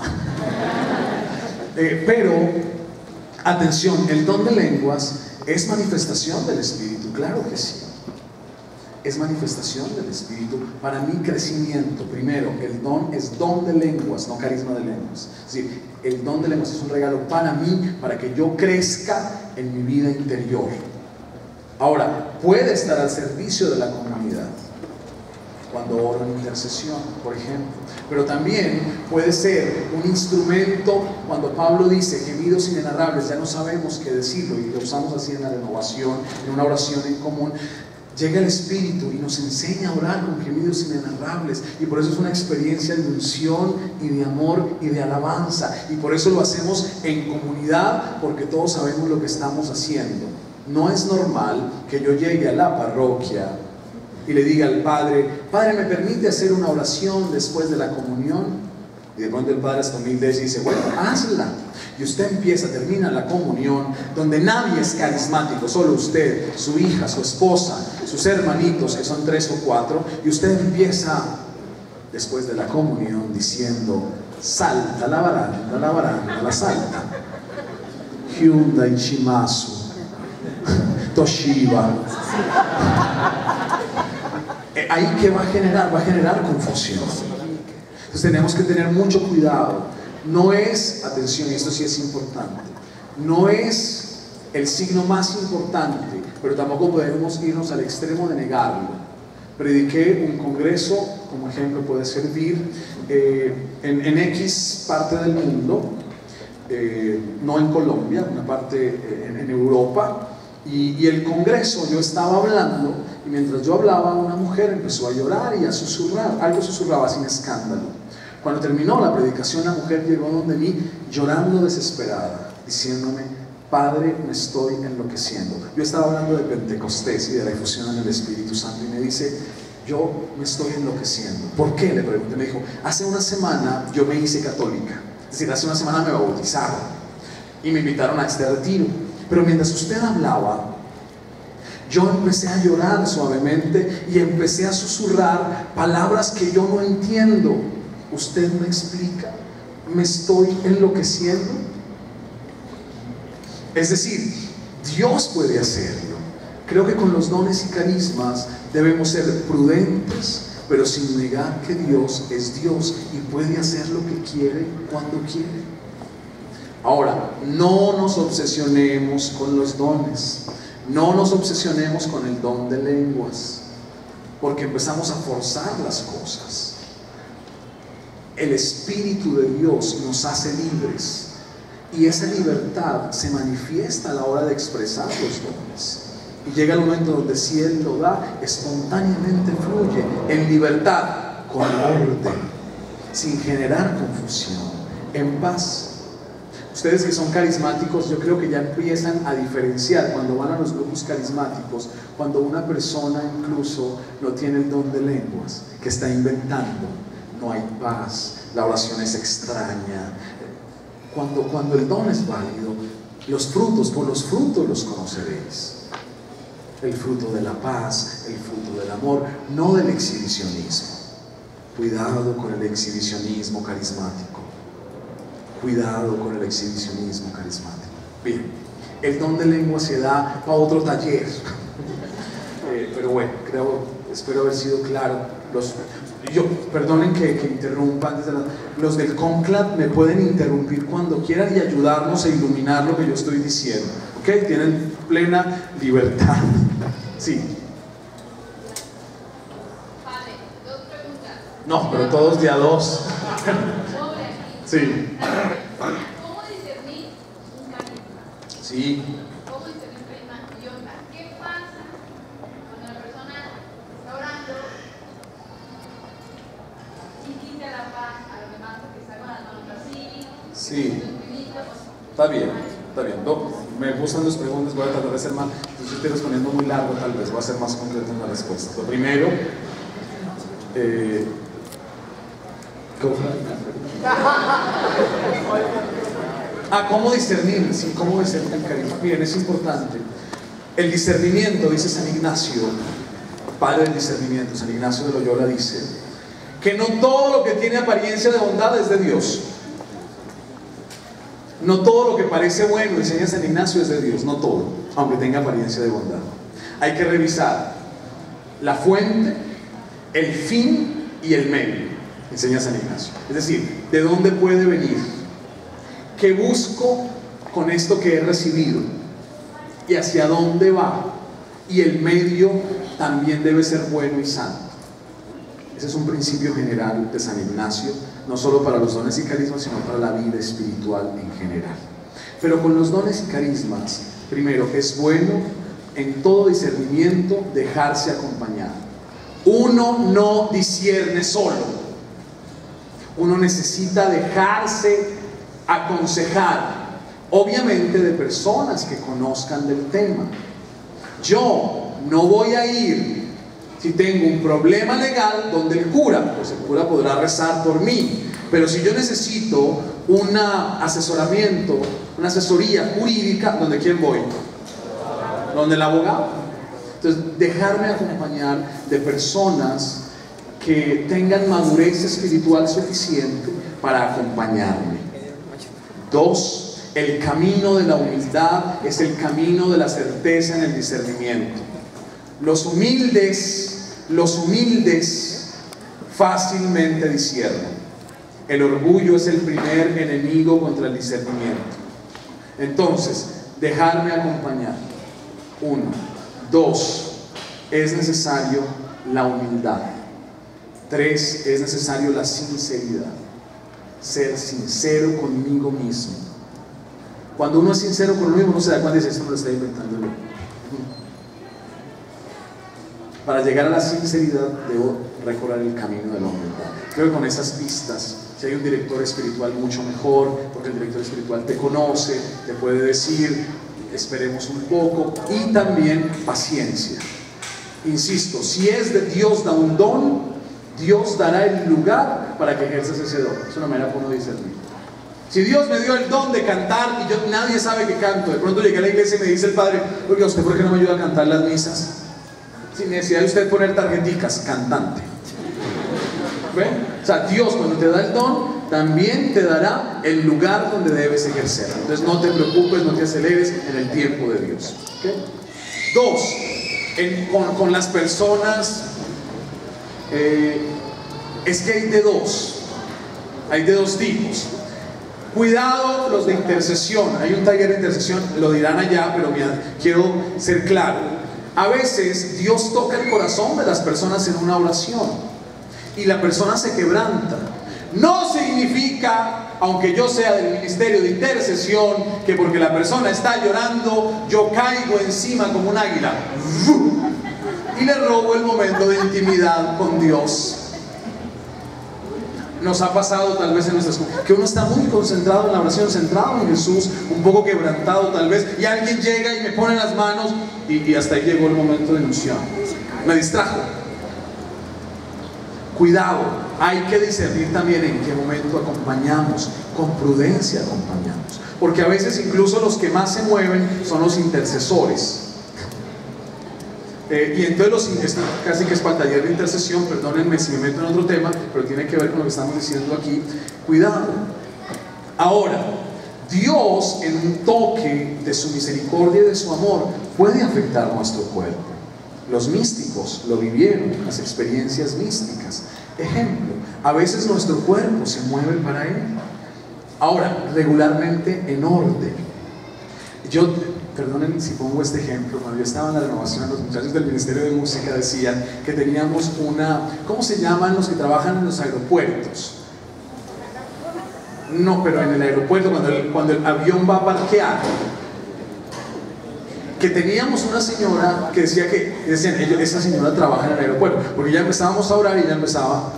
eh, pero atención, el don de lenguas es manifestación del Espíritu, claro que sí. Es manifestación del Espíritu, para mi crecimiento. Primero, el don es don de lenguas, no carisma de lenguas. Es decir, el don de lenguas es un regalo para mí, para que yo crezca en mi vida interior. Ahora, puede estar al servicio de la comunidad, cuando oro en intercesión, por ejemplo. Pero también puede ser un instrumento, cuando Pablo dice gemidos inenarrables, ya no sabemos qué decirlo, y lo usamos así en la renovación, en una oración en común. Llega el Espíritu y nos enseña a orar con gemidos inenarrables, y por eso es una experiencia de unción y de amor y de alabanza, y por eso lo hacemos en comunidad, porque todos sabemos lo que estamos haciendo. No es normal que yo llegue a la parroquia y le diga al Padre: Padre, ¿me permite hacer una oración después de la comunión? Y de pronto el Padre hasta humilde dice: bueno, hazla. Y usted empieza, termina la comunión, donde nadie es carismático, solo usted, su hija, su esposa, sus hermanitos, que son tres o cuatro, y usted empieza, después de la comunión, diciendo: salta la baranda, la baranda, la salta. Hyundai, Shimazu, Toshiba. Ahí, ¿qué va a generar? Va a generar confusión. Entonces tenemos que tener mucho cuidado. No es, atención, y esto sí es importante, no es el signo más importante, pero tampoco podemos irnos al extremo de negarlo. Prediqué un congreso, como ejemplo puede servir, eh, en, en X parte del mundo, eh, no en Colombia, una parte eh, en, en Europa, y, y el congreso, yo estaba hablando, y mientras yo hablaba, una mujer empezó a llorar y a susurrar, algo susurraba sin escándalo. Cuando terminó la predicación, la mujer llegó donde mí llorando desesperada, diciéndome: Padre, me estoy enloqueciendo. Yo estaba hablando de Pentecostés y de la efusión en el Espíritu Santo, y me dice: yo me estoy enloqueciendo. ¿Por qué? Le pregunté. Me dijo: hace una semana yo me hice católica, es decir, hace una semana me bautizaron y me invitaron a este retiro, pero mientras usted hablaba, yo empecé a llorar suavemente y empecé a susurrar palabras que yo no entiendo. ¿Usted me explica? ¿Me estoy enloqueciendo? Es decir, Dios puede hacerlo. Creo que con los dones y carismas debemos ser prudentes, pero sin negar que Dios es Dios y puede hacer lo que quiere cuando quiere. Ahora, no nos obsesionemos con los dones, no nos obsesionemos con el don de lenguas, porque empezamos a forzar las cosas. El Espíritu de Dios nos hace libres, y esa libertad se manifiesta a la hora de expresar los dones. Y llega el momento donde, si Él lo da, espontáneamente fluye en libertad, con orden, sin generar confusión, en paz. Ustedes que son carismáticos, yo creo que ya empiezan a diferenciar cuando van a los grupos carismáticos, cuando una persona incluso no tiene el don de lenguas, que está inventando. No hay paz, la oración es extraña. Cuando, cuando el don es válido, los frutos, por los frutos los conoceréis. El fruto de la paz, el fruto del amor, no del exhibicionismo. Cuidado con el exhibicionismo carismático. Cuidado con el exhibicionismo carismático. Bien, el don de lengua se da a otro taller. eh, pero bueno, creo, espero haber sido claro. Los, yo, perdonen que, que interrumpa antes de la, los del Conclave me pueden interrumpir cuando quieran y ayudarnos a iluminar lo que yo estoy diciendo. ¿Ok? Tienen plena libertad. Sí. Vale, dos preguntas. No, pero todos de a dos. Sí. ¿Cómo discernir un carisma? Sí. ¿Cómo discernir un carisma y otra? ¿Qué pasa cuando la persona está orando y quita la paz a los demás porque está con las manos así? Sí. Está bien, está bien. No, me gustan las preguntas, voy a tratar de ser más. Si estoy respondiendo muy largo, tal vez voy a ser más concreto en la respuesta. Lo primero, eh, ¿cómo fue? Ah, ¿cómo discernir? Sí, ¿cómo discernir el carisma? Miren, es importante. El discernimiento, dice San Ignacio, padre del discernimiento, San Ignacio de Loyola dice que no todo lo que tiene apariencia de bondad es de Dios. No todo lo que parece bueno, enseña San Ignacio, es de Dios, no todo, aunque tenga apariencia de bondad. Hay que revisar la fuente, el fin y el medio, enseña San Ignacio. Es decir, ¿de dónde puede venir? ¿Qué busco con esto que he recibido? ¿Y hacia dónde va? Y el medio también debe ser bueno y santo. Ese es un principio general de San Ignacio, no solo para los dones y carismas, sino para la vida espiritual en general. Pero con los dones y carismas, primero, es bueno en todo discernimiento dejarse acompañar. Uno no discierne solo. Uno necesita dejarse aconsejar, obviamente de personas que conozcan del tema. Yo no voy a ir, si tengo un problema legal, donde el cura, pues el cura podrá rezar por mí, pero si yo necesito un asesoramiento, una asesoría jurídica, ¿donde quién voy? Donde el abogado. Entonces, dejarme acompañar de personas que tengan madurez espiritual suficiente para acompañarme. Dos, el camino de la humildad es el camino de la certeza en el discernimiento. Los humildes, los humildes fácilmente disciernen. El orgullo es el primer enemigo contra el discernimiento. Entonces, dejarme acompañar. Uno. Dos, es necesario la humildad. Tres, es necesario la sinceridad. Ser sincero conmigo mismo. Cuando uno es sincero con uno mismo, uno se da cuenta y dice, esto me lo está inventando yo. Para llegar a la sinceridad debo recorrer el camino de la humildad. Creo que con esas pistas, si hay un director espiritual, mucho mejor, porque el director espiritual te conoce, te puede decir, esperemos un poco, y también paciencia. Insisto, si es de Dios da un don, Dios dará el lugar para que ejerzas ese don. Es una manera como discernir. Si Dios me dio el don de cantar y yo, nadie sabe que canto, de pronto llegué a la iglesia y me dice el padre, oiga, ¿usted por qué no me ayuda a cantar las misas? Sin necesidad de usted poner tarjeticas, cantante. ¿Ven? O sea, Dios cuando te da el don, también te dará el lugar donde debes ejercer. Entonces no te preocupes, no te aceleres en el tiempo de Dios. ¿Okay? Dos, en, con, con las personas, eh, es que hay de dos, hay de dos tipos. Cuidado los de intercesión. Hay un taller de intercesión, lo dirán allá, pero mira, quiero ser claro. A veces Dios toca el corazón de las personas en una oración y la persona se quebranta. No significa, aunque yo sea del ministerio de intercesión, que porque la persona está llorando yo caigo encima como un águila y le robo el momento de intimidad con Dios. Nos ha pasado tal vez en nuestras que uno está muy concentrado en la oración, centrado en Jesús, un poco quebrantado tal vez, y alguien llega y me pone las manos y, y hasta ahí llegó el momento de unción. Me distrajo. Cuidado, hay que discernir también en qué momento acompañamos, con prudencia acompañamos, porque a veces incluso los que más se mueven son los intercesores. Eh, y entonces los, esto casi que es para el taller de intercesión, perdónenme si me meto en otro tema, pero tiene que ver con lo que estamos diciendo aquí. Cuidado. Ahora, Dios en un toque de su misericordia y de su amor puede afectar nuestro cuerpo. Los místicos lo vivieron, las experiencias místicas. Ejemplo, a veces nuestro cuerpo se mueve para Él. Ahora, regularmente en orden. Yo, perdonen si pongo este ejemplo, cuando yo estaba en la renovación, los muchachos del Ministerio de Música decían que teníamos una, ¿cómo se llaman los que trabajan en los aeropuertos? No, pero en el aeropuerto, cuando el, cuando el avión va a parquear, que teníamos una señora que decía que, decían, ellos, esa señora trabaja en el aeropuerto, porque ya empezábamos a orar y ya empezaba.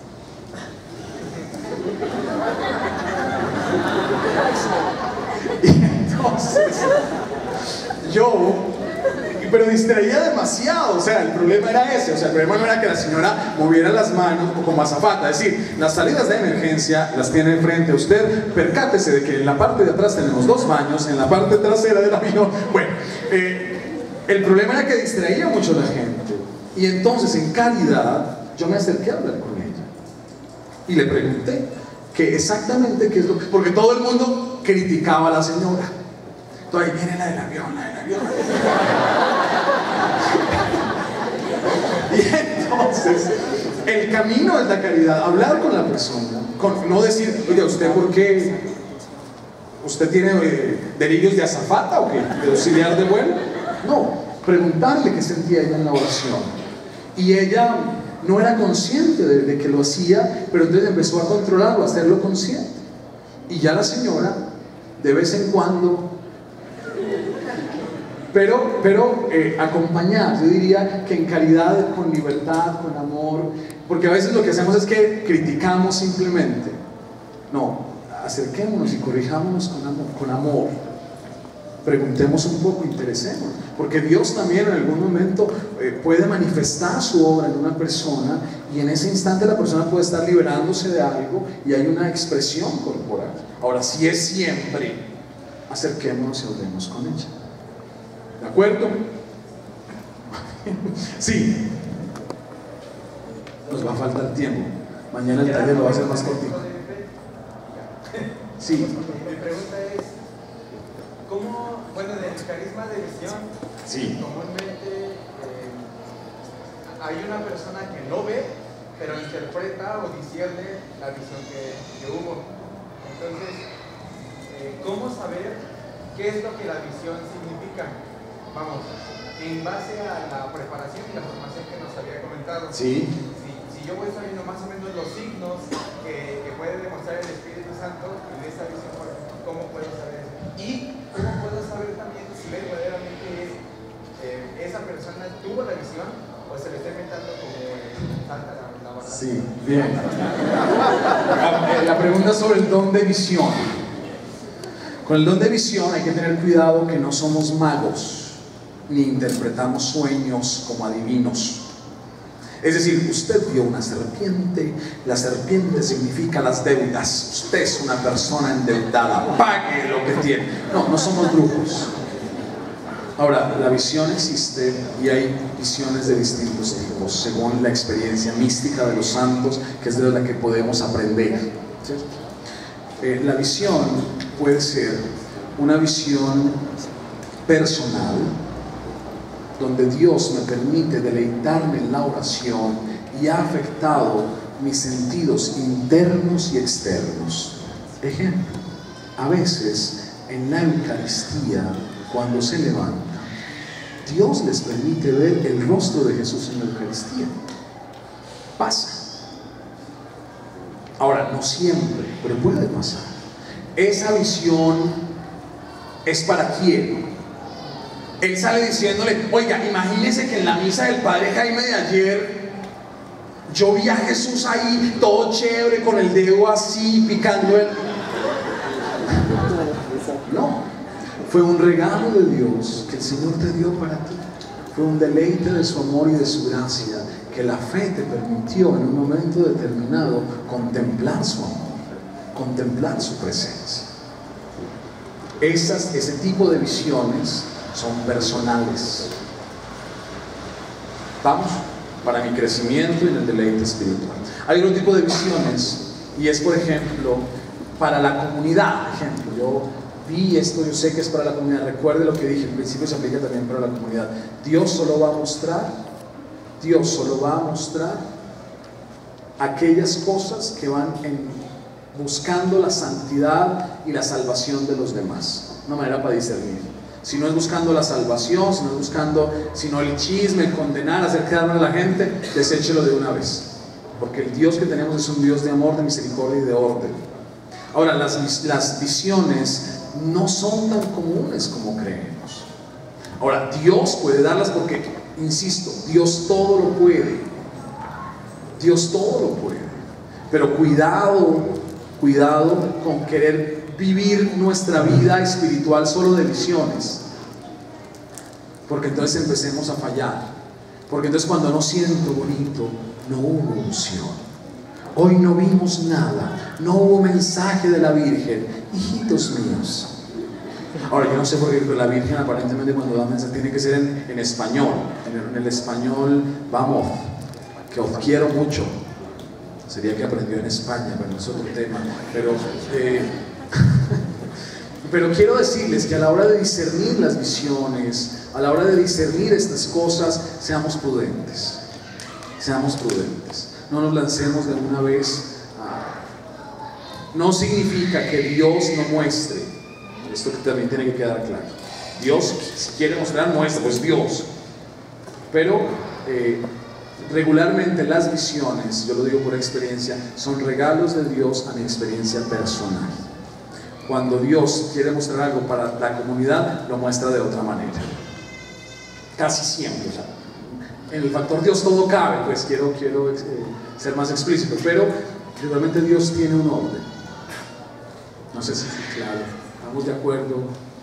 Y entonces, yo, pero distraía demasiado, o sea, el problema era ese, o sea, el problema no era que la señora moviera las manos como azafata, es decir, las salidas de emergencia las tiene enfrente a usted, percátese de que en la parte de atrás tenemos dos baños, en la parte trasera del avión, bueno, eh, el problema era que distraía mucho a la gente, y entonces en caridad yo me acerqué a hablar con ella, y le pregunté que exactamente qué es lo que, porque todo el mundo criticaba a la señora. Entonces ahí viene la del avión, la del avión. Y entonces, el camino es la caridad, hablar con la persona, con, no decir, oye, ¿usted por qué? ¿Usted tiene eh, delirios de azafata o qué? ¿De auxiliar de vuelo? No, preguntarle qué sentía ella en la oración. Y ella no era consciente de, de que lo hacía, pero entonces empezó a controlarlo, a hacerlo consciente. Y ya la señora, de vez en cuando, pero, pero eh, acompañar, yo diría que en caridad, con libertad, con amor, porque a veces lo que hacemos es que criticamos simplemente. No, acerquémonos y corrijámonos con amor, con amor. Preguntemos un poco, interesémonos, porque Dios también en algún momento eh, puede manifestar su obra en una persona, y en ese instante la persona puede estar liberándose de algo y hay una expresión corporal. Ahora, si es siempre, acerquémonos y hablemos con ella. ¿De acuerdo? Sí. Nos va a faltar tiempo. Mañana el taller lo va a hacer más cortito. Sí. Mi pregunta es, ¿cómo, bueno, en el carisma de visión, sí, comúnmente eh, hay una persona que no ve, pero interpreta o discierne la visión que, que hubo? Entonces, eh, ¿cómo saber qué es lo que la visión significa? Vamos, en base a la preparación y la formación que nos había comentado. Sí. Si, si yo voy sabiendo más o menos los signos que, que puede demostrar el Espíritu Santo en esta visión, ¿cómo puedo saber eso? Y ¿cómo puedo saber también si verdaderamente es, eh, esa persona tuvo la visión o se le está inventando como eh, salta la, la verdad? Sí, bien. La pregunta sobre el don de visión. Con el don de visión hay que tener cuidado que no somos magos, ni interpretamos sueños como adivinos. Es decir, usted vio una serpiente, la serpiente significa las deudas, usted es una persona endeudada, pague lo que tiene. No, no somos brujos. Ahora, la visión existe y hay visiones de distintos tipos, según la experiencia mística de los santos, que es de la que podemos aprender, ¿cierto? Eh, la visión puede ser una visión personal, donde Dios me permite deleitarme en la oración y ha afectado mis sentidos internos y externos. Ejemplo, a veces en la Eucaristía, cuando se levanta, Dios les permite ver el rostro de Jesús en la Eucaristía. Pasa. Ahora, no siempre, pero puede pasar. Esa visión es para quién. Él sale diciéndole, oiga, imagínese que en la misa del Padre Jaime de ayer yo vi a Jesús ahí todo chévere con el dedo así picando el... No, fue un regalo de Dios que el Señor te dio para ti. Fue un deleite de su amor y de su gracia que la fe te permitió en un momento determinado contemplar su amor, contemplar su presencia. Esas, ese tipo de visiones son personales. Vamos, para mi crecimiento y en el deleite espiritual. Hay otro tipo de visiones, y es, por ejemplo, para la comunidad. Por ejemplo, yo vi esto, yo sé que es para la comunidad. Recuerde lo que dije, el principio se aplica también para la comunidad. Dios solo va a mostrar, Dios solo va a mostrar aquellas cosas que van en, buscando la santidad y la salvación de los demás. Una manera para discernir. Si no es buscando la salvación, si no es buscando, sino el chisme, el condenar, hacer quedar mal a la gente, deséchelo de una vez. Porque el Dios que tenemos es un Dios de amor, de misericordia y de orden. Ahora, las, las visiones no son tan comunes como creemos. Ahora, Dios puede darlas porque, insisto, Dios todo lo puede. Dios todo lo puede. Pero cuidado, cuidado con querer vivir nuestra vida espiritual solo de visiones, porque entonces empecemos a fallar, porque entonces cuando no siento bonito, no hubo unción, hoy no vimos nada, no hubo mensaje de la Virgen, hijitos míos. Ahora yo no sé por qué, pero la Virgen aparentemente cuando da mensaje tiene que ser en, en español, en el, en el español vamos, que os quiero mucho. Sería que aprendió en España, pero no es otro tema, pero eh, pero quiero decirles que a la hora de discernir las visiones, a la hora de discernir estas cosas, seamos prudentes, seamos prudentes, no nos lancemos de una vez a... No significa que Dios no muestre, esto que también tiene que quedar claro. Dios, si quiere mostrar, muestra, pues Dios, pero eh, regularmente las visiones, yo lo digo por experiencia, son regalos de Dios a mi experiencia personal. Cuando Dios quiere mostrar algo para la comunidad, lo muestra de otra manera. Casi siempre. O sea, en el factor Dios todo cabe, pues quiero, quiero eh, ser más explícito, pero realmente Dios tiene un orden. No sé si es claro. ¿Estamos de acuerdo?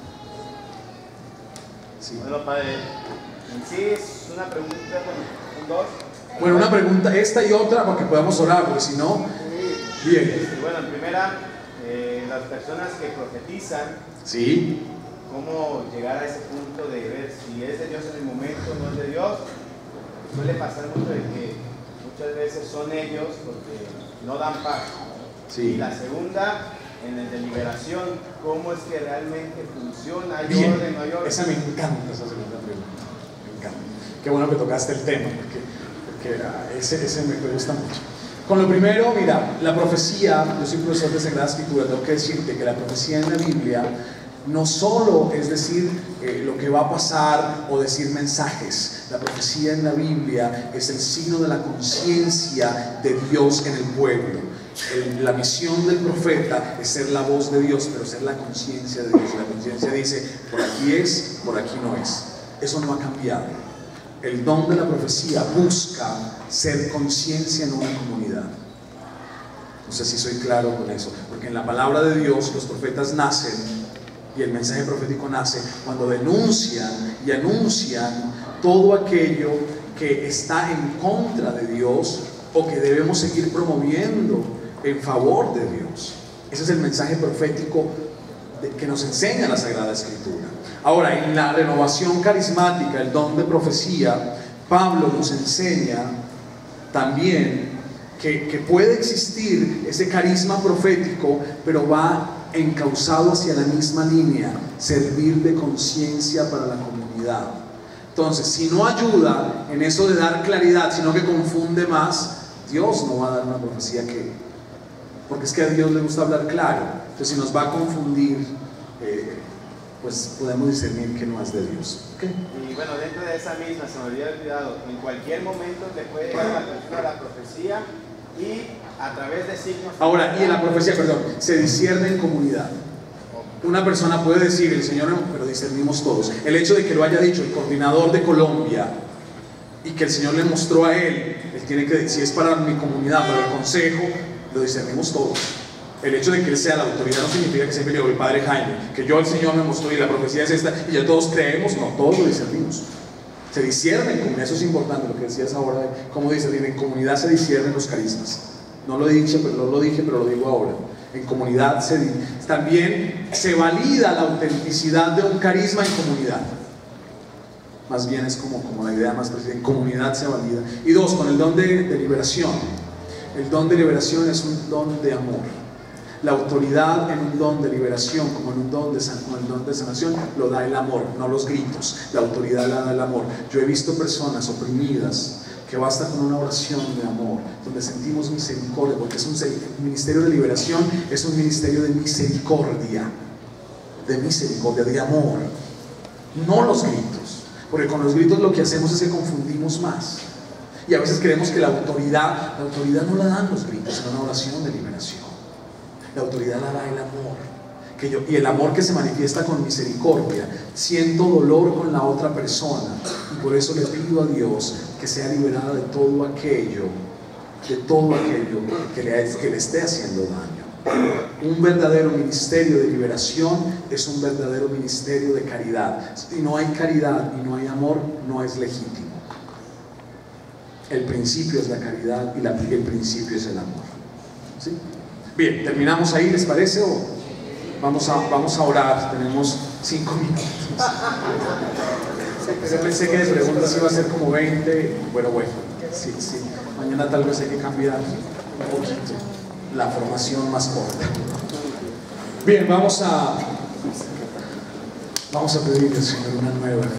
Sí. Bueno, padre, en sí es una pregunta, bueno, dos. Bueno, una pregunta, esta y otra, para que podamos orar, porque si no, bien. Este, bueno, en primera, eh, las personas que profetizan, sí, cómo llegar a ese punto de ver si es de Dios en el momento o no es de Dios. Suele pasar mucho de que muchas veces son ellos porque no dan paz. sí. Y la segunda, en el de liberación, cómo es que realmente funciona, hay Bien. orden, no hay orden. Esa me encanta, esa segunda pregunta, me encanta. Qué bueno que tocaste el tema, porque, porque uh, ese, ese me gusta mucho. Con lo primero, mira, la profecía, yo soy profesor de Sagrada Escritura, tengo que decirte que la profecía en la Biblia no solo es decir eh, lo que va a pasar o decir mensajes. La profecía en la Biblia es el signo de la conciencia de Dios en el pueblo. El, la misión del profeta es ser la voz de Dios, pero ser la conciencia de Dios. La conciencia dice, por aquí es, por aquí no es. Eso no ha cambiado. El don de la profecía busca ser conciencia en una comunidad. No sé si soy claro con eso, porque en la palabra de Dios los profetas nacen y el mensaje profético nace cuando denuncian y anuncian todo aquello que está en contra de Dios o que debemos seguir promoviendo en favor de Dios. Ese es el mensaje profético de, que nos enseña la Sagrada Escritura. Ahora, en la renovación carismática, el don de profecía, Pablo nos enseña también que, que puede existir ese carisma profético, pero va encauzado hacia la misma línea, servir de conciencia para la comunidad. Entonces, si no ayuda en eso de dar claridad, sino que confunde más, Dios no va a dar una profecía que... porque es que a Dios le gusta hablar claro. Entonces, si nos va a confundir, eh, pues podemos discernir que no es de Dios. ¿Okay? Y bueno, dentro de esa misma, se me había olvidado, en cualquier momento le puede llegar a la persona la profecía y a través de signos... Ahora, y en la profecía, perdón, se discierne en comunidad. Una persona puede decir, el Señor, pero discernimos todos. El hecho de que lo haya dicho el coordinador de Colombia y que el Señor le mostró a él, él tiene que, si es para mi comunidad, para el consejo, lo discernimos todos. El hecho de que él sea la autoridad no significa que siempre digo el Padre Jaime, que yo el Señor me mostró y la profecía es esta y ya todos creemos. No, todos lo discernimos. Se disciernen en comunidad, eso es importante, lo que decías ahora, cómo discernir. En comunidad se disciernen los carismas. No lo dije, pero no lo dije, pero lo digo ahora. En comunidad se, también se valida la autenticidad de un carisma en comunidad. más bien es como, como la idea más precisa, en comunidad se valida. Y dos, con el don de, de liberación. El don de liberación es un don de amor. La autoridad en un don de liberación, como en un don de, san, como el don de sanación, lo da el amor, no los gritos. La autoridad la da el amor. Yo he visto personas oprimidas que basta con una oración de amor, donde sentimos misericordia, porque es un ministerio de liberación, es un ministerio de misericordia, de misericordia, de amor, no los gritos, porque con los gritos lo que hacemos es que confundimos más, y a veces creemos que la autoridad, la autoridad no la dan los gritos, sino una oración de liberación. La autoridad la da el amor, que yo, y el amor que se manifiesta con misericordia. Siento dolor con la otra persona y por eso le pido a Dios que sea liberada de todo aquello, de todo aquello que le, que le esté haciendo daño. Un verdadero ministerio de liberación es un verdadero ministerio de caridad. Si no hay caridad y no hay amor, no es legítimo. El principio es la caridad y la, el principio es el amor. ¿Sí? Bien, terminamos ahí, ¿les parece? ¿O vamos a, vamos a orar? Tenemos cinco minutos. Yo pensé que de preguntas iba a ser como veinte. Bueno, bueno, sí, sí. Mañana tal vez hay que cambiar un poquito la formación más corta. Bien, vamos a, vamos a pedirle al Señor una nueva.